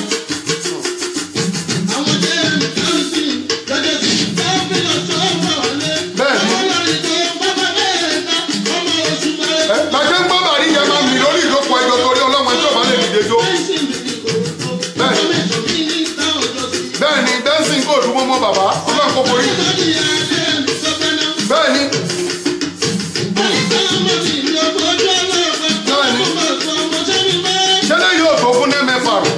lajẹ́ ń gbọ́ bàrí yẹn máa mì lórí ìdókòó ẹjọ́ torí ọlọ́run ẹjọ́ bá lè dìde jó. bẹ́ẹ̀ ni dancing kò dùn mọ́ bàbá ọlọ́run kò borí. bẹ́ẹ̀ ni. ṣẹlẹ̀ yóò tó fún ní mẹ́fà rẹ̀.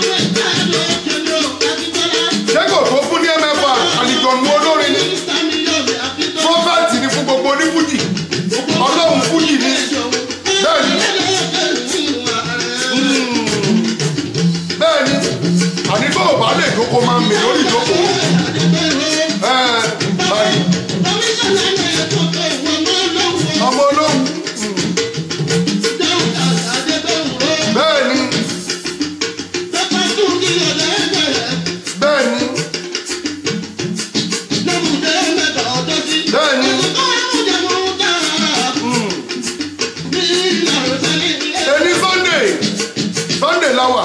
ṣé kò tó fún ní mẹ́fà àlìjọ̀nù olórin ni. prọfẹ̀tì ni fún gbogbo onífújì ọlọ́run fújì ni. bẹ́ẹ̀ni bẹ́ẹ̀ni àní tó o bá lè dóko máa ń mì lórí ìdókòwò báyìí ọmọ olóhùn bẹ́ẹ̀ni bẹ́ẹ̀ni bẹ́ẹ̀ni. ẹni Sunday láwà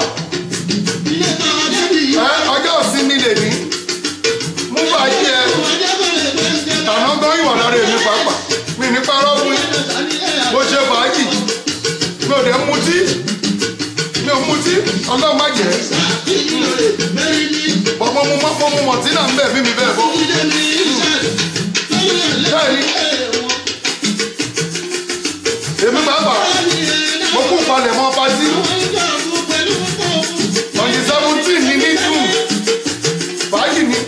ọjọ́ ìsinmi lè ní mú fàájì ẹ tàná gan ìwà lára èmi pàápàá mi ní parọ́ fún mo ṣe fàájì mi ò dé mutí ọlọ́run má jẹ́ mo mú mọ̀tí náà ń bẹ̀ bí mi bẹ́ẹ̀ bọ́ bẹ́ẹ̀ni èmi pàápàá mo kú palẹ̀ mọ́ pátí ọ̀yìn 17 ní june fàájì ni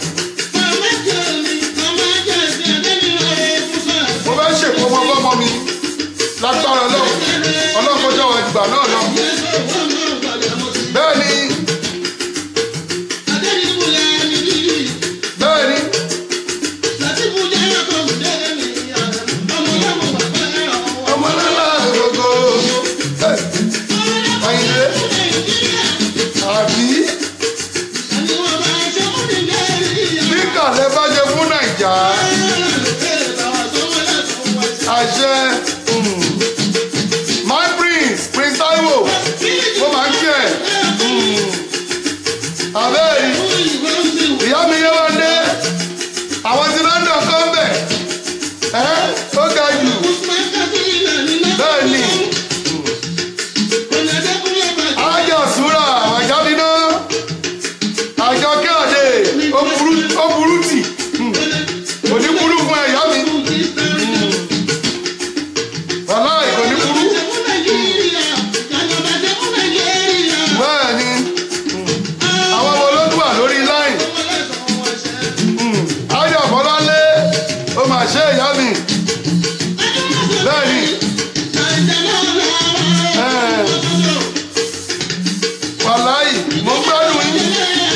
mo fẹ́ ṣèkó ọmọ mi lágbára ọlọ́run kọjá wa ìgbà náà lọ bẹ́ẹ̀ ni ọmọ lọ́la gbogbo. àbẹ́ẹ̀rí ìyá mi yé wọn dé àwọn tí London kọ́ ń bẹ̀ ó ga jù bẹ́ẹ̀ ni àjọ súra àjábíná àjọ kéde ó burú tì kò ní burú fún ẹ̀yà mi wàhálà kò ní burú bẹ́ẹ̀ ni àwọn ọmọ olódùn wà lórí láìn àjọ Bọ́láńlé ó mà ṣe ìyá mi bẹ́ẹ̀ ni wàláì mo gbádùn yín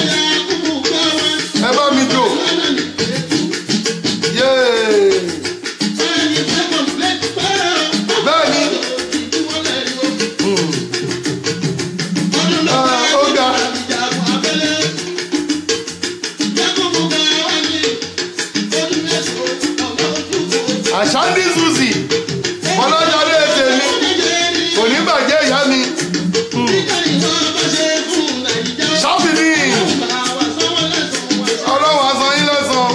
ẹ bá mi jò bẹ́ẹ̀ ni ó ga Àṣàndí Suzy Bọ́láńlé tèmi kò ní bàjẹ́ ìyá mi. Ṣáfìdí ọlọ́wọ́ aṣọ yín lẹ́sàn.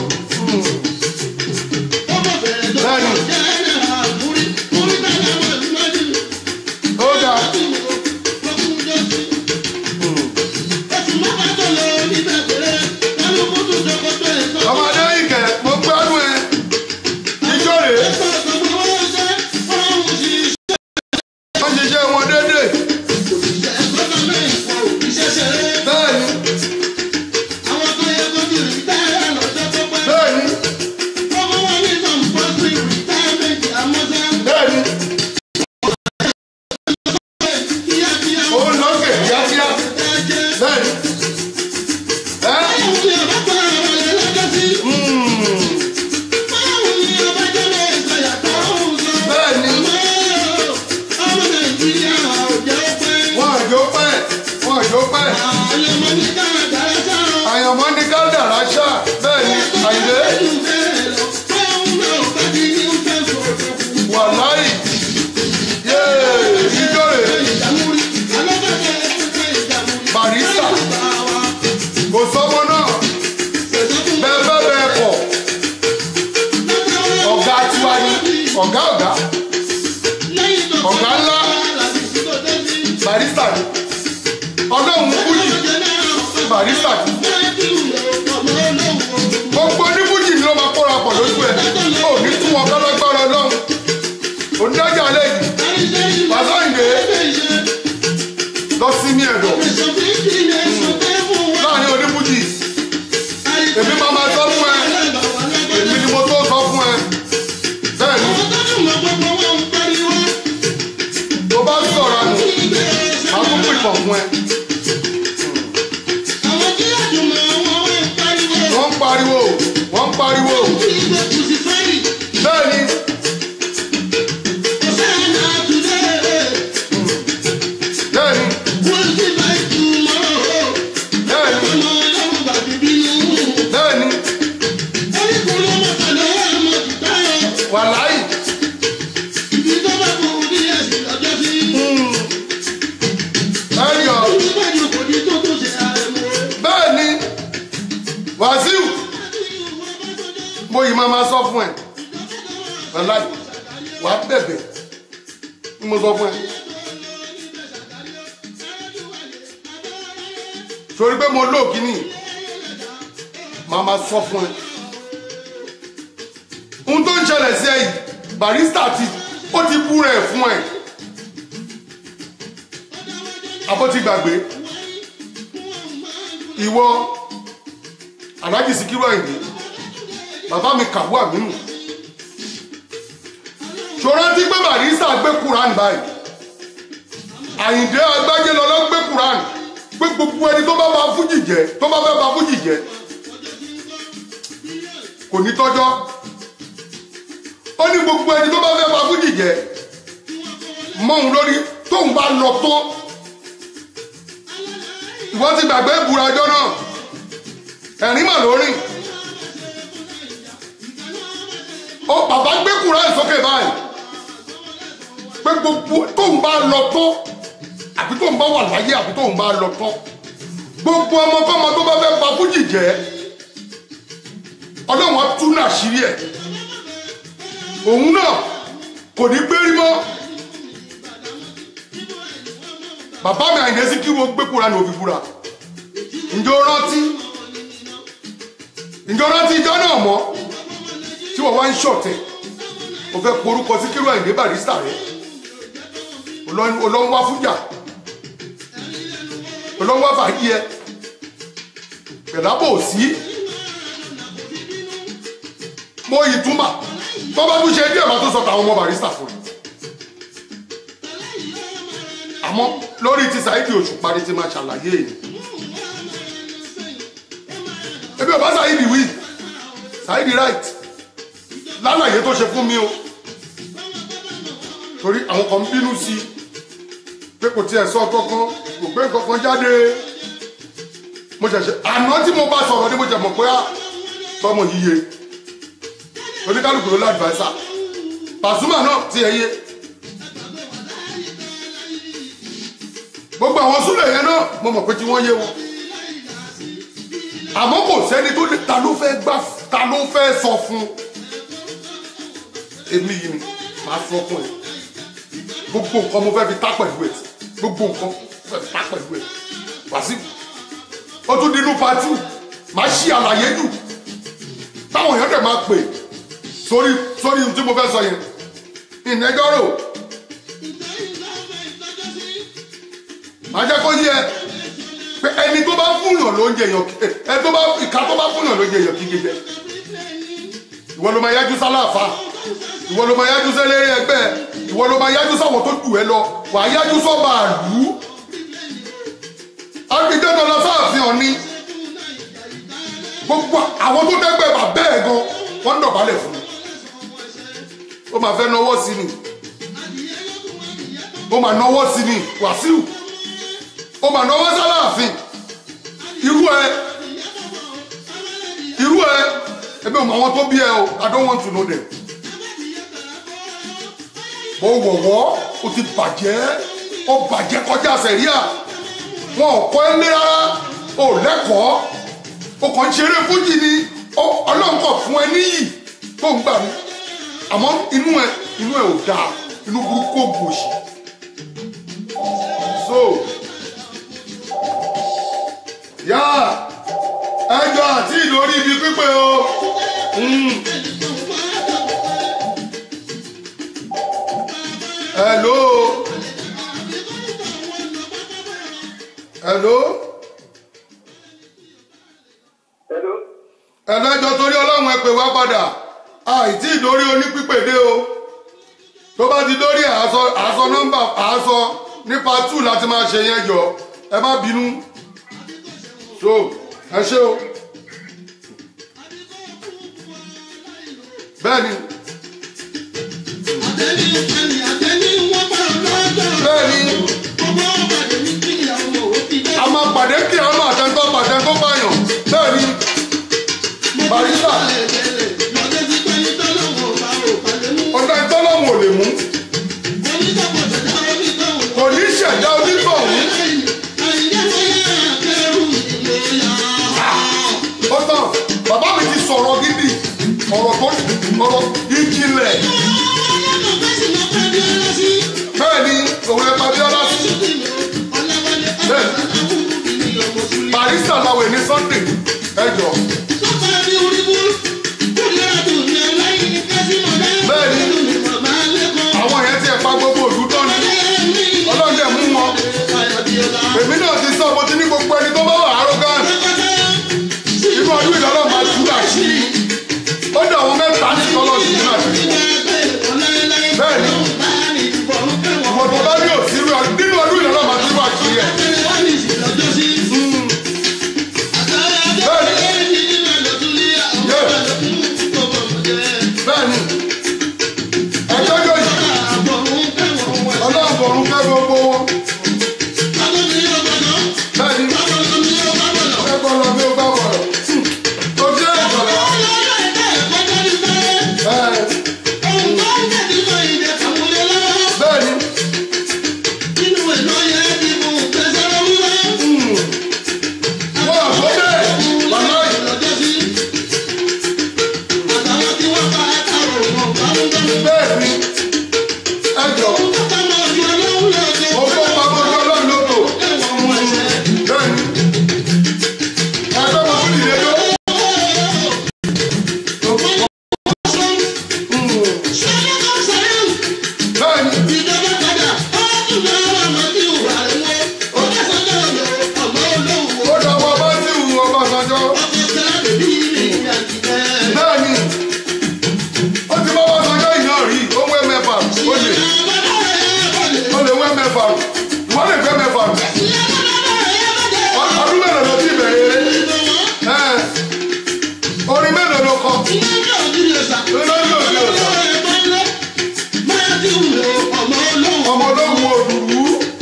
Bẹ́ẹ̀ni. Ó dà. Ọmọdé ìkẹ́ mo gbádùn ẹ. Ijó rèé. Wọ́n ṣiṣẹ́ wọn déédéé. Àyànmọ́ ní kádàrá ṣá bẹ́ẹ̀ ni Àyìndé wàláì ijó rè Barrister kò sọ́mọ náà bẹ́ẹ̀ bẹ́ẹ̀ pọ̀ ọ̀gá tiwa ni ọ̀gá ńlá Barrister ni ọlọ́run kúrì Barrister gbogbo oníbùjì ni ó máa kóra pọ̀ lójú ẹ̀ ó ní tún wọn kálágbára ọlọ́run onídájà lẹ́yìn Àṣàndé lọ sí ní ẹ̀dọ̀ láàrin oníbùjì èmi máa sọ fún ẹ èmi ni mo tó sọ fún ẹ bẹ́ẹ̀ ni tó bá sọ̀rọ̀ àná máa tún pè pọ̀ fún ẹ. Wọ́n pariwo bẹ́ẹ̀ ni wàláì bẹ́ẹ̀ ni Wàsíù mo yìí máa sọ fún ẹ wàláì wà á bẹ̀bẹ̀ ni mo sọ fún ẹ torí pé mo lóòkì ní máa sọ fún ẹ ohun tó ń ṣẹlẹ̀ sí ẹ yìí Barrister ó ti búra ẹ̀ fún ẹ àbó ti gbàgbé ìwọ Alhaji Sikiru Ayinde bàbá mi Kàwú Àmínú ṣòro tí pé Barrister gbé Quran báyìí Àyìndé Agbájélọlá gbé Quran pé gbogbo ẹni tó bá bá fújì jẹ tó bá fẹ́ bá fújì jẹ kò ní tọ́jọ́ ó ní gbogbo ẹni tó bá fẹ́ bá fújì jẹ mọ́ òun lórí tóun bá lọ tó ìwọ ti gbàgbé ìbúra ọjọ́ náà ẹ̀rín mà lórí ó bàbá gbé Quran sókè báyìí pé gbogbo tóun bá lọ tó àbí tóun bá wà láyé àbí tóun bá lọ tó gbogbo ọmọkọ́mọ tó bá fẹ́ pa fújì jẹ́ ọlọ́run á tú náà sírí ẹ̀ òun náà kò ní gbérí mọ́ bàbá mi Àyìndé Síkírù ó gbé kúra ní òfin búra ǹjọ́ rántí ìjọ náà mọ́ tí wọ́n wá ń ṣọ̀tẹ̀ o fẹ́ porúkọ Síkírù Àyìndé Barrister rẹ̀ olóhùn wá fújà olóhùn wá fàájì ẹ pẹ̀lábò sí mo ìtumà tó bá tún ṣe díẹ̀ bá tó sọ tàwọn ọmọ Barrister fún ẹ àmọ́ lórí ti Saheed Òṣùpá ni ti máa ṣàlàyé èyí ebi ọba Saheed wí Saheed right lálàyé tó ṣe fún mi o torí àwọn kan bínú sí pé kò tiẹ̀ sọ kankan kò gbé kankan jáde mo ṣẹ̀ṣẹ̀ àná tí mo bá sọ̀rọ̀ ni mo ṣẹ̀ mọ̀ pé tọmọ yíye oníkálukú ló ládùúgbàsá Pasuma náà ti ẹ̀ yé gbogbo àwọn súlẹ̀ yẹn náà mo mọ̀ pé tí wọ́n yé wọn àmọ́ kò sẹ́ni tó lè ta ló fẹ́ sọ fún èmi yìí ni màá sọ fún ẹ gbogbo nǹkan mo fẹ́ fi tá pẹ̀lú ẹ gbogbo nǹkan mo fẹ́ fi tá pẹ̀lú ẹ Wàsíù ó tún dínú pàtó màá ṣí àlàyé jù táwọn èèyàn dẹ̀ máa pè sórí ohun tí mo fẹ́ sọ yẹn ìnẹjọ́rò màá jẹ́ kó yé ẹ pé ẹni tó bá fúnyàn ló ń jẹ èèyàn ìka tó bá fúnyàn ló ń jẹ èèyàn kíkí jẹ ìwọ ló máa yájú sálàfà ìwọ ló máa yájú sẹlẹrì ẹgbẹ́ ìwọ ló máa yájú sáwọn tó jù ẹ lọ wà á yájú sọba àlù agbẹjọ́dọ̀ lọ sáàfin ọ̀ni gbogbo àwọn tó dẹ́gbẹ́ bà bẹ́ẹ̀ gan wọ́n ń dọ̀bálẹ̀ fún mi ó máa fẹ́ náwó sí ni ó máa náwó sí ni Wàsíù ó máa náwó sálàfin irú ẹ ẹbí ọmọ àwọn tó bí ẹ o I don't want to know them ó wọ̀wọ́ ó ti bàjẹ́ ó bàjẹ́ kọjá sẹ̀ríà wọn ò kọ́ ẹ lé rárá ó lẹ́kọ̀ọ́ ó kàn ń ṣeré fújì ni ọlọ́run kọ̀ fún ẹ níyì tó ń gbà mí àmọ́ inú ẹ ò dáa inú burúkú ògbòṣì so yá ẹjọ́ àti ìlórí ibi pípé o. Hello. Ẹlẹ́jọ́ torí ọlọ́run ẹ pè wá padà àìtí ìdórí onípípèdé o tó bá ti dórí àásọ nọ́mbà àásọ nípa 2 láti máa ṣe yẹn jọ ẹ má bínú so ẹ ṣé o bẹ́ẹ̀ni a máa pàdé kí a máa tẹ́ńtọ́ pàtẹ́ńtọ́ báyàn bẹ́ẹ̀ni Barrister ọ̀dọ̀ ìtọ́lọ́mù ò lè mú kò ní ṣẹ̀dá onítọ̀hún ó tán bàbá mi ti sọ̀rọ̀ gidi ọ̀rọ̀ ìjìnlẹ̀ bẹ́ẹ̀ ni òun ẹ̀ pàdé ọlá sí bẹ́ẹ̀ Barrister làwẹ̀ ní Sunday ẹjọ́ bẹ́ẹ̀ ni àwọn yẹn ti ẹ̀ pa gbogbo òlú tán ni ọlọ́run dẹ̀ mú wọn èmi náà ti sọ mo ti ní gbogbo ẹni tó bá wà arrogant inú ọdún ìlọ́lọ́ máa tú àṣírí ó dẹ̀ àwọn mẹ́ta ní tọ́lọ́ sí tú àṣírí bẹ́ẹ̀ ni ìwọ̀n tó bá ní òsínú nínú ọdún ìlọ́lọ́ máa tú àṣírí ẹ̀ bẹ́ẹ̀ ni lọ́jọ́. Bẹ́ẹ̀ni, ó ti bọ́ sọjọ́ ìyàn rí, ó wé mẹ́fà, ó lè wé mẹ́fà, wọ́n lè fẹ́ mẹ́fà. Ọdún mélòó ló ti bẹ̀rẹ̀? Orin mélòó ló kọ? Ọmọ ológun òdùrú.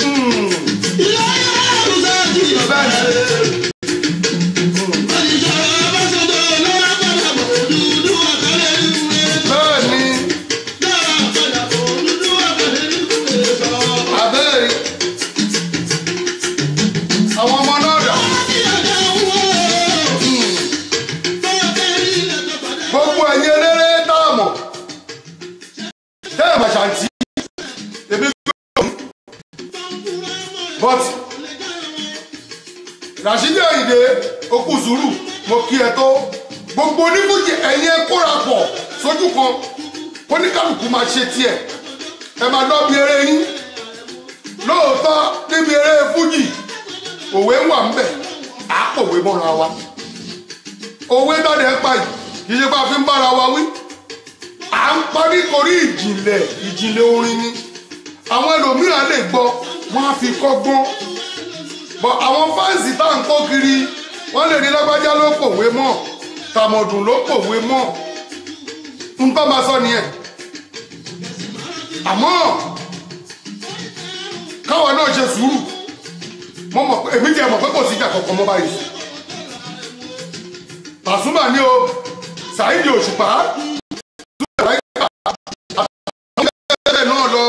But Rashidi Ayinde okú sùúrù mo kí ẹ tó gbogbo onífújì ẹ̀yin ẹ kóra pọ̀ sójú kan kóníkàlùkù máa ṣe tiẹ̀ ẹ máa lọ bí eré yín lóòótọ́ níbi eré fújì òwe wà ń bẹ̀ á pòwe mọ́ra wa òwe dáadé ẹ pa yìí kì í ṣe pé a fi ń bára wa wí à ń pa nítorí ìjìnlẹ̀ orin ni àwọn ẹlòmíràn lè gbọ́ wọ́n á fi kọ́gbọ́n bọ̀ àwọn fáǹsì tá à ń kó kiri wọ́n lè ní lágbájá ló pòwe mọ́ tàmọ̀dùn ló pòwe mọ́ ń bá máa sọ nìyẹn àmọ́ káwa náà ṣe sùúrù mo mọ̀ pé èmi jẹ́ mọ̀ pé kò sí ìjà kankan mọ́ báyìí Pasuma ní o Saheed Òṣùpá náà lọ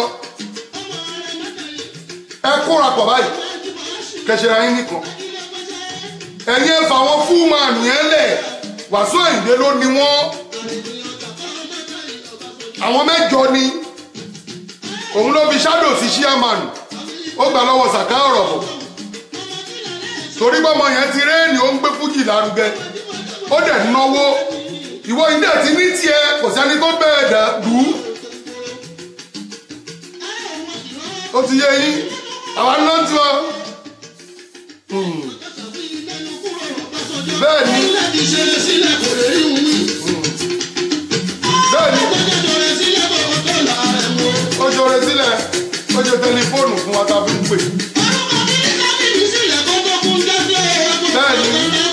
ẹ kóra pọ̀ báyìí kẹsìrà yín nìkan ẹ̀yin ẹ̀fà wọn fún màánù yẹn lẹ̀ Wàsíù Àyìndé ló ní wọ́n àwọn mẹ́jọ ni òun ló fi ṣáàdò sí ṣíàmánù ó gbà lọ́wọ́ Sàká ọ̀rọ̀ bọ̀ torí bọ́mọ yẹn ti rẹ́ẹ̀nì ó ń gbé fújì lárugẹ ó dẹ̀ náwó ìwọ ilé ti ní tiẹ̀ kò sẹ́ni tó bẹ́ẹ̀ dà lù ú ó ti yé yín àwọn náà tí wọ́n bẹ́ẹ̀ ni ó ṣoore sílẹ̀ ó ṣe tẹlifóònù fún wa tá a fi ń pè bẹ́ẹ̀ ni.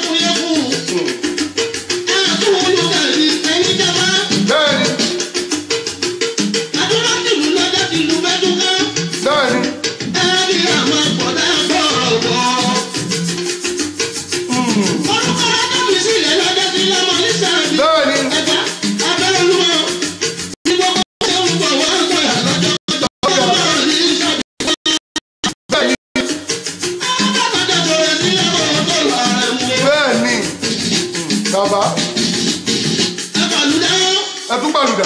Bàbá ẹ tún gbàlùdà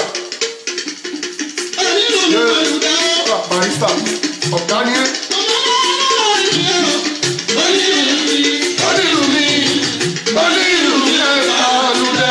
barista ọ̀gá ni ẹ. onílù mi ẹ gbàlùdà.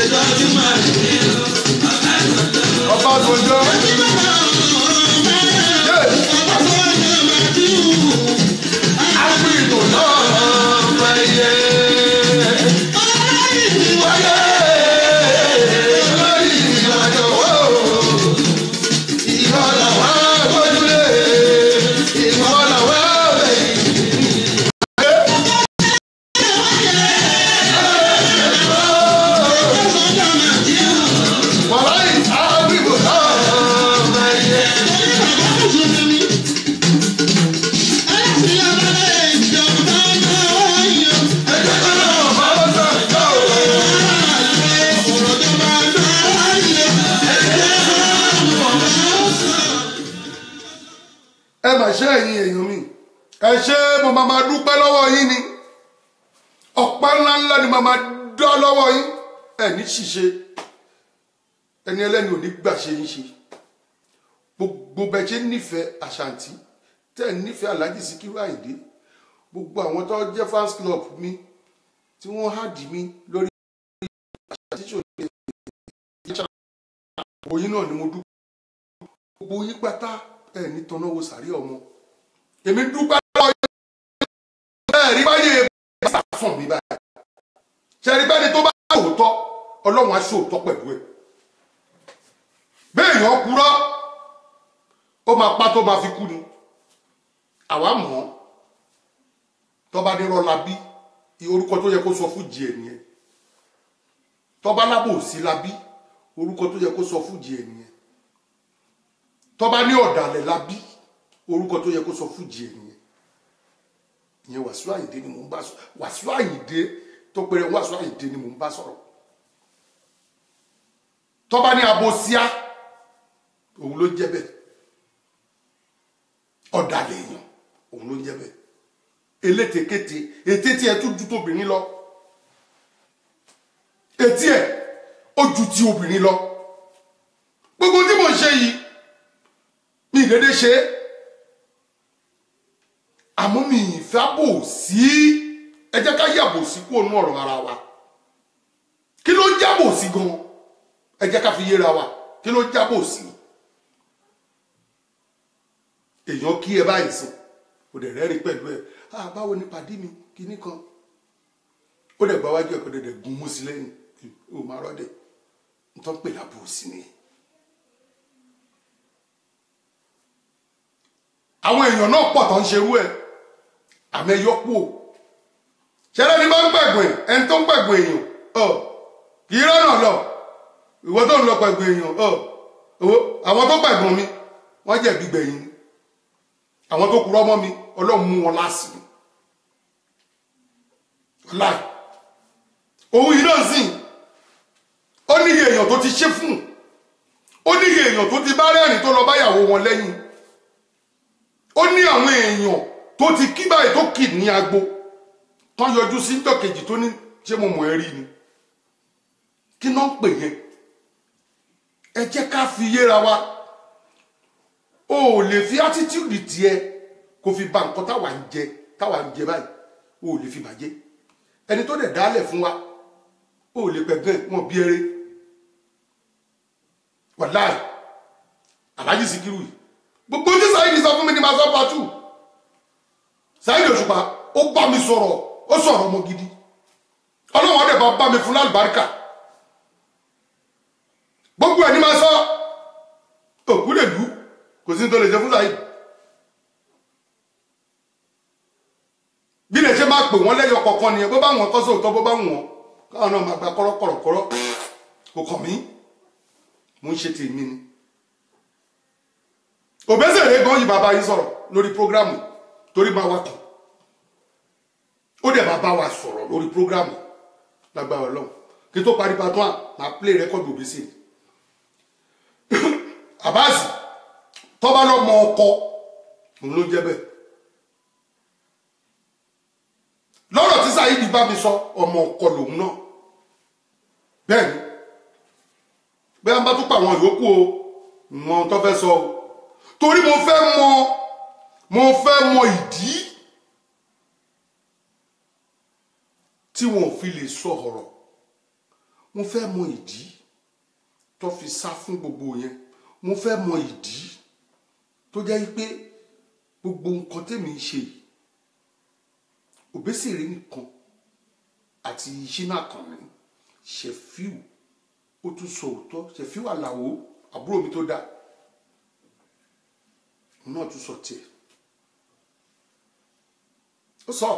ọba àgbọ̀njọ́. Àpò ìtò náà wáyé. Wáyé lórí ìrìnàjò ìhọ́lá wá gbójúlé ìhọ́lá wá bẹ̀yìn. Ẹ mà ṣe ẹ̀yin èèyàn mi, ẹ ṣe mo máa dúpẹ́ lọ́wọ́ yín ni, ọ̀pá ńláńlá ni màá dá lọ́wọ́ yín, ẹ ní ṣìṣe, ẹni ẹlẹ́ni ò ní gbà ṣe yín ṣe, gbogbo bẹ́ẹ̀ ṣe nífẹ̀ẹ́ Àṣàntí, tẹ́ ẹ̀ nífẹ̀ẹ́ Alhaji Sikiru Ayinde, gbogbo àwọn tó jẹ́ fans club mi tí wọ́n hàdí mi lórí Àṣàntí ṣòdì gbogbo yín náà ni mo dúpẹ́, gbogbo yín pátá ẹ ní tọ́nà wo sàrí ọmọ èmi dúpẹ́ lọ́wọ́ yín ẹ rí báyé bá fún mi báyìí ṣe rí bẹ́ni tó bá sòótọ́ Ọlọ́run á sòótọ́ pẹ̀lú ẹ̀ béèyàn kúrọ́ ó máa pa tó máa fi kú ni àwa mọ̀ ọ́ tọ́ba ní rọ́lá bí orúkọ tó yẹ kó sọ fújì ẹ̀ nìyẹn tọ́ba lábò sí labí orúkọ tó yẹ kó sọ fújì ẹ̀ nìyẹn tọ́ba ní ọ̀dàlẹ̀ labí orúkọ tó yẹ kó sọ fújì ẹ̀ nìyẹn ìyẹn Wàsíù Àyìndé ni mò ń bá sọ Wàsíù Àyìndé tó péré Wàsíù Àyìndé ni mò ń bá sọ̀rọ̀ tọ́ba ní abosíá òun ló jẹ́ bẹ́ẹ̀ ọ̀dàlẹ̀ èèyàn òun ló jẹ́ bẹ́ẹ̀ elétekéte ètè tí ẹ tún ju tóbìnrin lọ etí ẹ ó ju ti obìnrin lọ gbogbo tí mo ń ṣe yìí mi ìdédé ṣe àmọ́ mi ìfẹ́ bò sí ẹ jẹ́ ká yàbò sí kó nú ọ̀rọ̀ ara wa kí ló ń jábò sí gan ẹ jẹ́ ká fi yéra wa kí ló ń jábò sí èèyàn kí ẹ báyìí sìn kò dẹ̀ rẹ́rìn pẹ̀lú ẹ báwo ni pàdé mi kíní kan ó dẹ̀ gba wájú ẹ̀ kó dẹ̀ gun mú sí lẹ́yìn ó máa rọ́dẹ̀ nítorí pé lábò sí ni. àwọn èèyàn náà pọ̀ tó ń ṣerú ẹ̀ àmì ẹ̀yọ́ kú o ṣẹlẹ̀ ní bá ń gbẹ̀gbẹ̀ ẹni tó ń gbẹ̀gbẹ̀ èèyàn kì í rọ́nà lọ ìwọ tó ń lọ gbẹ̀gbẹ̀ èèyàn àwọn tó gbẹ̀gbọ̀n mi wọ́n jẹ̀bi gbẹ̀yìn ni àwọn tó kúrọ́ mọ́ mi Ọlọ́run mú wọn lásìí láì òun yìí náà sìn ó níye èèyàn tó ti ṣe fún ó níye èèyàn tó ti bá rẹ́rìn tó lọ báyàwó wọn lẹ́yìn ó ní àwọn èèyàn tó ti kí báyìí tó kì ní agbo tán yọjú sí jọ́kejì tó ní ṣé mo mọ̀ ẹ́ rí ni kí náà ń pè yẹn ẹ jẹ́ ká fi yéra wa o ò lè fi attitude tiẹ̀ kó fi ba nǹkan táwa ń jẹ báyìí o ò lè fi bàjẹ́ ẹni tó dẹ̀ dálẹ̀ fún wa o ò lè pẹ̀gẹ́ wọn bí eré wàláì Alhaji Sikiru yìí gbogbo tí Saheed sọ fún mi ní ma sọ pàtó Saheed Òṣùpá ó bá mi sọ̀rọ̀ ó sọ̀rọ̀ ọmọ gidi Ọlọ́run ọdẹ bá mi fún lálùbáríkà gbogbo ẹni máa sọ òkú lè lù kò sí tó lè ṣe fún Saheed bí lè ṣe máa pè wọ́n lẹ́yọ kọ̀ọ̀kan nìyẹn bó bá wọn kọ́ sóòótọ́ bó bá wọn káwọn náà máa gba kọ́rọ́kọ́rọ́ kò kàn mí mo ń ṣe tèmi ni Obesere gan yìí bàbá yìí sọ̀rọ̀ lórí prógrámù torí máa wá kàn ó dẹ̀ bàbá wa sọ̀rọ̀ lórí prógrámù lágbára Ọlọ́run kí tó parí patron máa play record Obesere Abbas tọ́ba lọ́mọ ọkọ òun ló jẹ́ bẹ́ẹ̀ lọ́rọ̀ tí Saheed bá mi sọ ọmọ ọkọ lòun náà bẹ́ẹ̀ ni bẹ́ẹ̀ bá tún pa àwọn ìyókù o wọn tó fẹ́ sọ o torí mo fẹ́ mọ ìdí tí wọn ò fi lè sọ ọ̀rọ̀ mo fẹ́ mọ ìdí tó fi sá fún gbogbo yẹn, mo fẹ́ mọ ìdí tó jẹ́ pé gbogbo nǹkan tèmi ń ṣe Òbésèré nìkan àti Ṣínà Àkànní Ṣẹ̀fíù ó tún sọ òótọ́. Ṣẹ̀fíù Àlàó àbúrò mi tó dá òun náà tún sọ tiẹ̀, ó sọ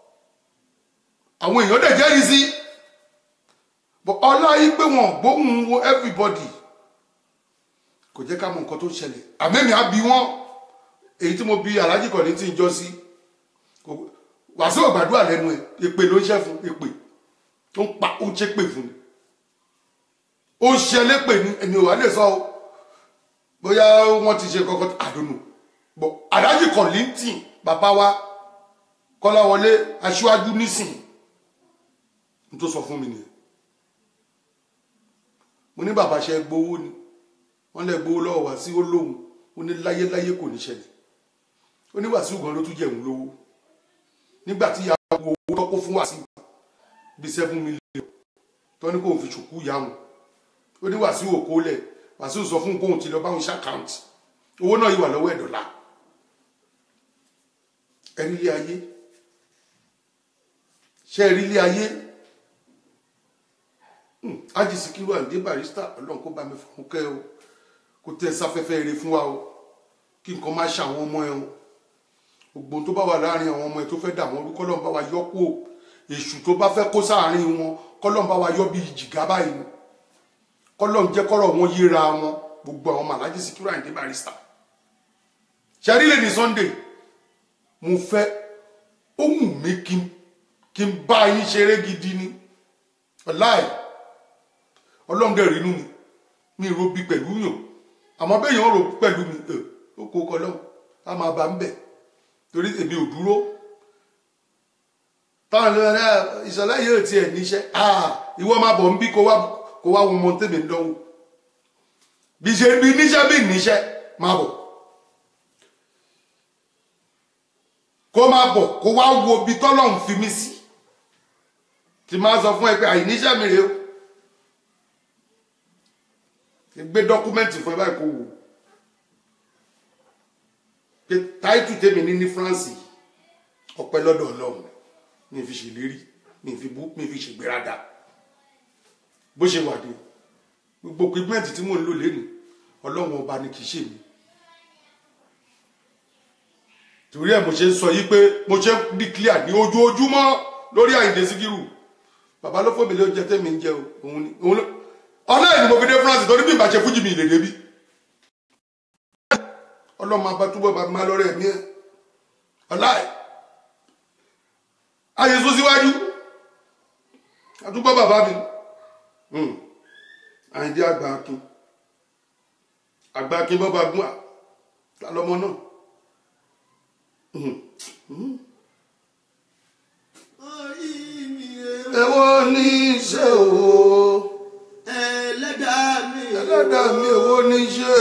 àwọn èèyàn dẹ̀ jẹ́rìí sí, but ọlá yìí pé wọn gbóhùn wo everybody kò jẹ́ ká mọ nǹkan tó ń ṣẹlẹ̀. àmẹ́mi á bi wọ́n, èyí tí mo bi Alhaji Kollington tí ń jọ sí Wàsíù gbàdúrà lẹ́nu ẹ̀, èpè ló ń ṣẹ́ fún, èpè tó ń pa ó ń ṣe pè fún ni, ó ń ṣe lépè ní ẹni ò wá lè sọ bóyá wọ́n ti ṣe kọ́kọ́ àdùnnù. but Alhaji Kollington bàbá wa Kọ́láwọlé aṣíwájú nísìn n tó sọ fún mi nìyẹn. mo ní bàbá ṣe gbowó ni, wọ́n lè gbowó lọ́wọ́ Wàsíù, ó lóhun, ó ní láyéláyé kò ní ṣẹlẹ̀, ó ní Wàsíù gan ló tún jẹun lówó nígbà tí ìyá owó tọ́kó fún Wàsíù bí 7 million tó ní kóun fi ṣùkú ìyá wọn, ó ní Wàsíù òkó lẹ̀, Wàsíù sọ fún kóun ti lọ báwọn ṣàkáǹtì, owó náà yìí wà lọ́wọ́ $1. ẹ̀rí ilé ayé, ṣe ẹ̀rí ilé ayé. Ájì Síkírù Àyìndé Barrister Ọlọ́run kó bá mi fún kẹ́ o, kó tẹ́ sáfẹ́fẹ́ eré fún wa o, kí nǹkan má ṣe àwọn ọmọ ẹ o, gbogbo tó bá wà láàrin àwọn ọmọ ẹ tó fẹ́ dà wọ́n rú kọ́lọ́run bá wa yọ kó, èṣù tó bá fẹ́ kó sáàrin wọn kọ́lọ́run bá wa yọ bí jìgá báyìí, kọ́lọ́run jẹ́ kọ́rọ̀ wọn yíra wọn, gbogbo àwọn ọmọ Alhaji Síkírù Àyìndé Barrister. ṣẹ́rí lè ní Sunday mo fẹ́ ó wù mí kí n bá yín ṣeré gidi ni ọláì Ọlọ́run dẹ̀ rínú mi ro bí pẹ̀lú yàn, àmọ́ bẹ́yàn rò pẹ̀lú mi ó kó kọ lọ́hùn á máa bá ń bẹ̀ torí èmi ò dúró. táwọn ọ̀rẹ́ Ìṣọ̀lá yóò tiẹ̀ níṣẹ́ ìwọ máa bọ̀ ń bí kó wá wọn mọ tèmi ń dánwò bí ṣe bí níṣẹ́ bí níṣẹ́ máa bọ̀, kó máa bọ̀ kó wá wo bí tọ́lọ́run fi mí sí, tí máa sọ fún ẹ pé àìníṣẹ́ mi rèé o, gbé dọ́kúmẹ́ǹtì fún ẹ báyìí kó wò pé táìtù tèmi ní France ọpẹ́ lọ́dọ̀ Ọlọ́run, mi fi ṣèlérí, mi fi ṣègbéraga bó ṣe wà dé. gbogbo equipment tí mò ń lò lẹ́nu Ọlọ́run ọba ni kì í ṣe mi, torí ẹ̀ mo ṣe ń sọ yí pé mo ṣe ń declare ní ojoojúmọ́ lórí Àyìndé Síkírù. bàbá ló fòmìlẹ̀ oúnjẹ tẹ́mi ń jẹ òun ọlọ́ọ̀ ni mo fi dé France torí bí ìbàṣẹ fújì mi lè débi. Ọlọ́run máa bá túbọ̀ bá máa lọ́rẹ̀ ẹ̀mí ẹ̀ ọláì ayé sún síwájú àtúbọ̀ bàbá mi Àyìndé àgbà akin bọ́ba gún àlọ́mọ náà. Èwo ní ṣe o ẹlẹ́dàá mi, èwo ní ṣe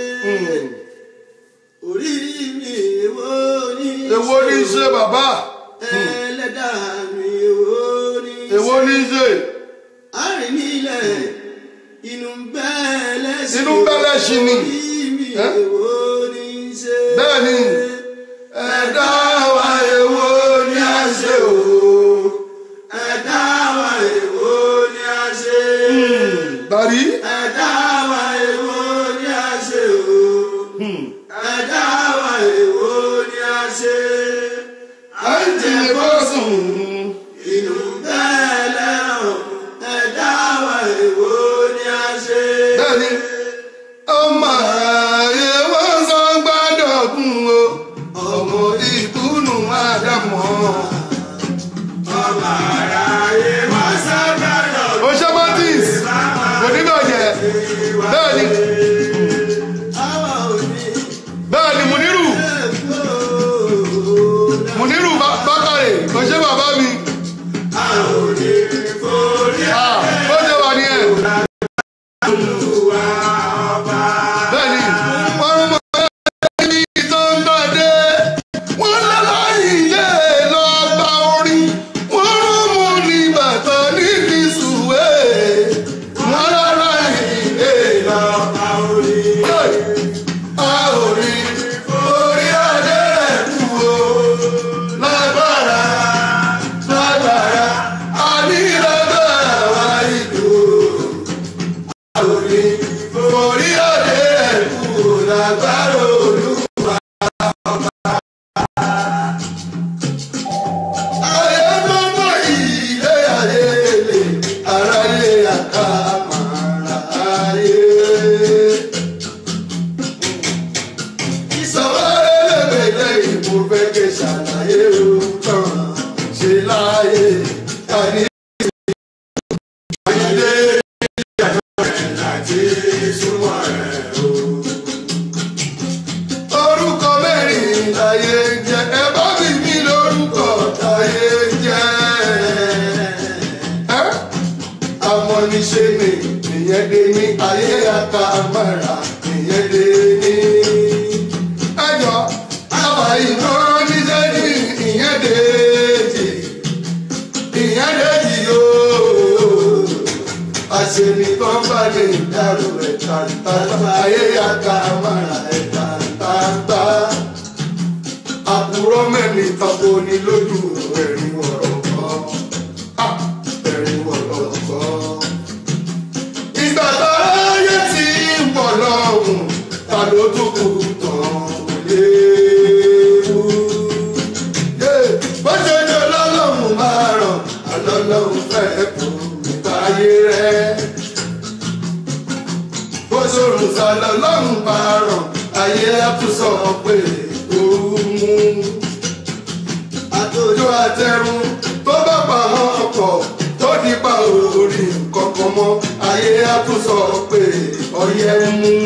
orí mi, èwo ní ṣe bàbá ẹlẹ́dàá mi, èwo ní ṣe àárín nílẹ̀ inú bẹ́ẹ̀lẹ̀ sí ni èwo ní ṣe bẹ́ẹ̀ ni ẹ̀dá wa èwo ní a ṣe o. ẹ̀dá wa èwo ni a ṣe. Bari. ẹ̀dá wa èwo ni a ṣe o. ẹ̀dá wa èwo ni a ṣe. à ń jẹ bọ́sùn inú bẹ́ẹ̀ lẹ́rọ̀. ẹ̀dá wa èwo ni a ṣe. Bẹ́ẹ̀ni ọmọ ààyè wọ́n sọ gbádọ̀gùn o ọmọ ìdùnnú àdàmọ́. ọmọ àráyé wọ́n sọ gbádọ̀gùn. Oṣé Martins kò ní bàjẹ́. Bẹ́ẹ̀ni bẹ́ẹ̀ni Muniru Bákàrè oṣé bàbá mi. Bó ṣe wà ní ẹ̀. àti súnmọ́ ẹ̀ o. Orúkọ mẹ́rin láyé jẹ́ ẹ bá bí mi lórúkọ láyé jẹ́. Amọ̀niṣe ni ìyẹn dé ní ayé aka amára ìyẹn dé ní. Ẹjọ́ àwa ìran níṣẹ́ ní ìyẹn dé jì ìyẹn dé jì yóò. Àṣèlú kan bá lè dàrú ẹ̀ tàǹtàǹtà ayé aka amára ẹ̀ tàǹtàǹtà. Àbúrò mẹ́rin tako ni lójú ẹ̀rín wọ̀rọ̀ kan. Ẹ̀rín wọ̀rọ̀ kan. Ìgbà táyé tí ń bọ̀ lọ́hùn, ta ló tún kù tán léwu. Bó ṣe jẹ́ lọ́lọ́hùn máa ràn, àlọ́lọ́hùn fẹ́ kú ìtayé rẹ̀. Bó ṣòrùn sàlọ́lọ́hùn máa ràn, ayé á tún sọ pé òun mú. Àtòjọ́ àtẹrun tó bá pa wọn ọkọ̀ tó nípa orí kankan mọ́, ayé á tún sọ pé ọyẹ́ ń mú.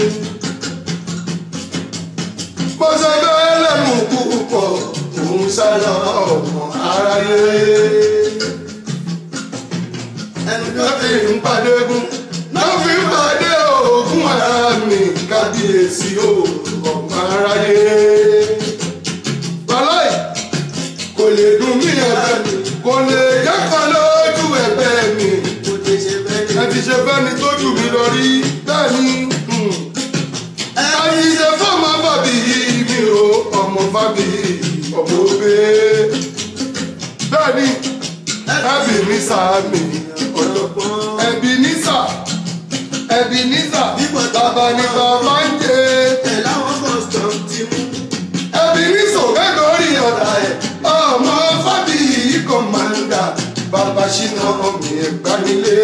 Bó ṣe bẹ́ẹ̀ lẹ́nu púpọ̀ òun sálọ ọmọ aráyé. Ẹnu kan fi ń padégún náà fi ń padé òògùn ara mi kábíyèsí ọmọ aráyé. Wàláì kò lè dùn mí ẹ̀bẹ̀ mi kò lè jẹ́ kan lójú ẹ̀bẹ̀ mi. Ẹ ti ṣe fẹ́ni tó jù mí lọ rí bẹ́ẹ̀ ni. Ẹni ṣe fọ́ọ̀mù fàbí mi o ọmọ fàbí ọmọ òbí. Bẹ́ẹ̀ ni ẹbí ní sàmì ọ̀dọ́gbọ́n. Ẹbí ní sà ẹbí ní sà bàbá ni bàbá ń jẹ. Ẹbí ní sòkèkè orí ọ̀dà ẹ̀ ọmọ fàbí kọ̀mándà bàbá ṣínà mi ẹ̀gbá nílé.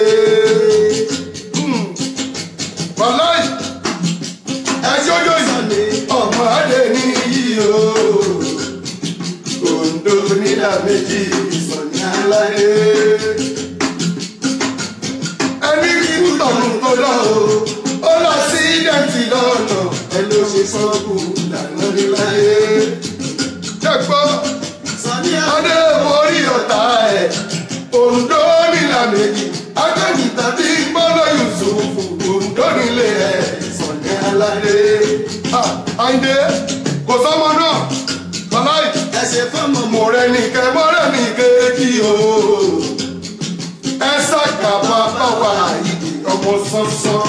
Wàláì ẹjọ́jọ́ yìí ọmọ adé ní yìí o. Ondo nílà méjì ìsọ̀ní aláyé. Ẹni kú tọ̀nù tó lọ o, ó lọ sí dẹ́ǹtì lọ́nà ẹ ló ṣe sọ́ọ̀bù lànà níláyé. Jẹ́gbọ́ adé borí ọ̀tá ẹ̀ Ondo nílà méjì agbẹ́ni tàbí gbọ́dọ̀ Yusufu Ondo nílé ẹ̀ ìsọ̀ní aláyé. Àyìndé kò sọ́mọ náà Wàláì ẹsẹ̀ fọ́mọ mọ̀rẹ́ nìkẹ́ mọ́rẹ́ nìkejì o. Ẹ ṣàkàbà báwa ìdí ọmọ sánsán.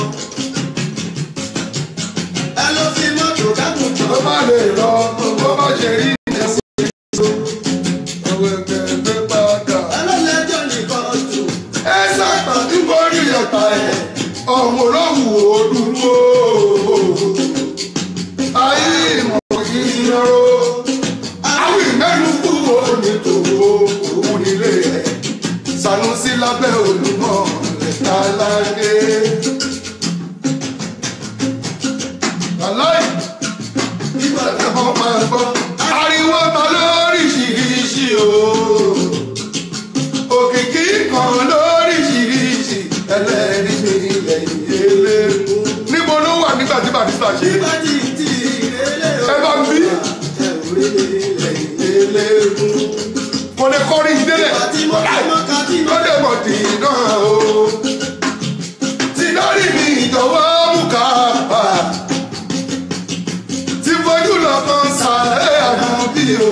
Ẹ ló fi mọ́tò dákun tó. Ó má lè rọ bó bá ṣe rí ìdẹ́sí ìṣó. Òwe gbẹ̀gbẹ̀ padà. Ẹ ló lẹ́jọ́ nìkan tù. Ẹ ṣàkàbí borí ọ̀tá ẹ̀ ọ̀hún olóhùn òdúró. Ayé ìmọ̀ yìí yọrọ. Sanusi lábẹ́ Olúmọ lẹ́ta lágé. Wàláì nígbà tí wọ́n máa gbọ́ ariwo ta lóríṣiríṣi o. Òkìkí kan lóríṣiríṣi ẹlẹ́rìí mi ilẹ̀ ìyẹlẹ́mú. Níbo ló wà nígbà tí Barrister ṣe? Ẹ bá ń bí. Kò lè kọrin ìdílé ó lè mọ̀ dì náà o. Ti lórí mi ìjọwọ́ mú ká bà. Ti fojú lọ́kàn sàré àdúgbì o.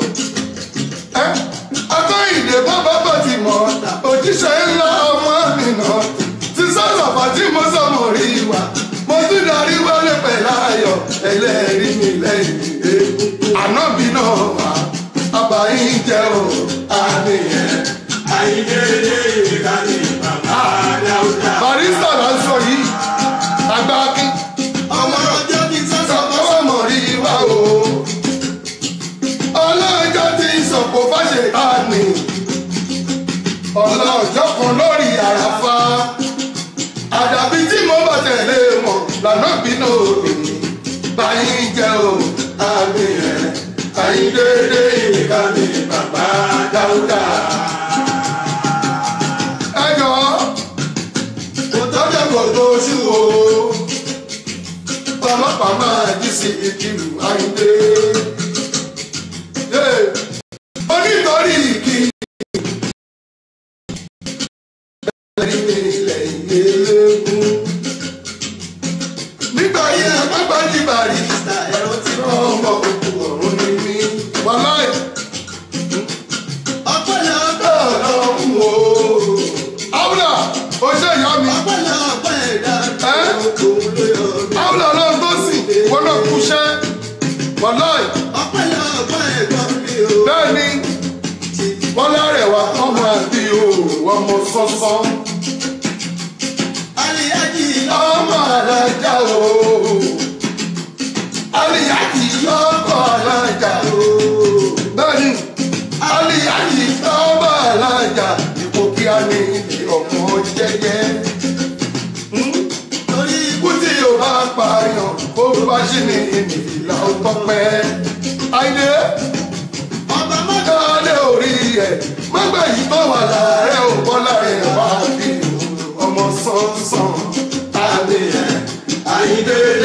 Akọ́yìndé bábá bá ti mọ̀ òjíṣẹ́ ńlá ọmọ mi náà. Ti sọ̀rọ̀ bàtí mo sọ̀mọ̀ rí wa. Mo tún darí wọlé pẹ̀lú ayọ̀ ẹlẹ́rìí mi lẹ́yìn egungun. Ànábì náà wà àbáyín jẹ́ o àníyàn. Àyíndé ìkànnì bàbá Dáúdà. Barrister là ń sọ yìí àgbà kí. Ọmọ ọjọ́ ti sọ́sọ́ kọ́wọ́ mọ̀ rí wa o. Ọlọ́jọ́ ti sọ̀kò fáṣe àmì. Ọlọ́jọ́ kan lórí àràfà. Àdàbí tí mo bá tẹ̀lé mọ̀ lànà bínú òbí. Báyìí jẹ́ o àmì rẹ̀. Àyíndé ìkànnì bàbá Dáúdà. Ẹjọ́ kò tọ́jọ́ kò kò tó ṣú o ọlọ́pàá máa jí sí ìkìlù Àyìndé. Onítorí ìkì ilẹ̀ ìgbélégún nígbà yẹn agbábájí bàrí ẹ̀rọ tí wọ́n mọ òkú ọ̀run ní mí wàláì ọ̀pọ̀lọpọ̀ ọ̀run o. Àwùlà oṣù ìyá mi ọ̀pọ̀lọpọ̀ ẹ̀dá Àwùlà ọlọ́run tó sìn wọn náà kúṣẹ́ wàláì ọ̀pọ̀lọpọ̀ ẹ̀gbọ́n mi o. bẹ́ẹ̀ ni wọ́n lárẹ̀wá ọmọ àbí o ọmọ sọ́sọ́. Aliyaji ọmọ alájà o Aliyaji ọmọ alájà o bẹ́ẹ̀ni Aliyaji ọmọ alájà ipò kí a ní ọmọ jẹ́jẹ́ torí ikú tí yóò bá pààyàn kó bá ṣì ní ìfìlà ọtọpẹ́ Àyìndé ọba mọ́tò káàdé orí ẹ̀ mọ́gbà yìí tó wà láàárẹ̀ ò bọ́lá rẹ̀ wá bí ọmọ sánsan. Àyìndé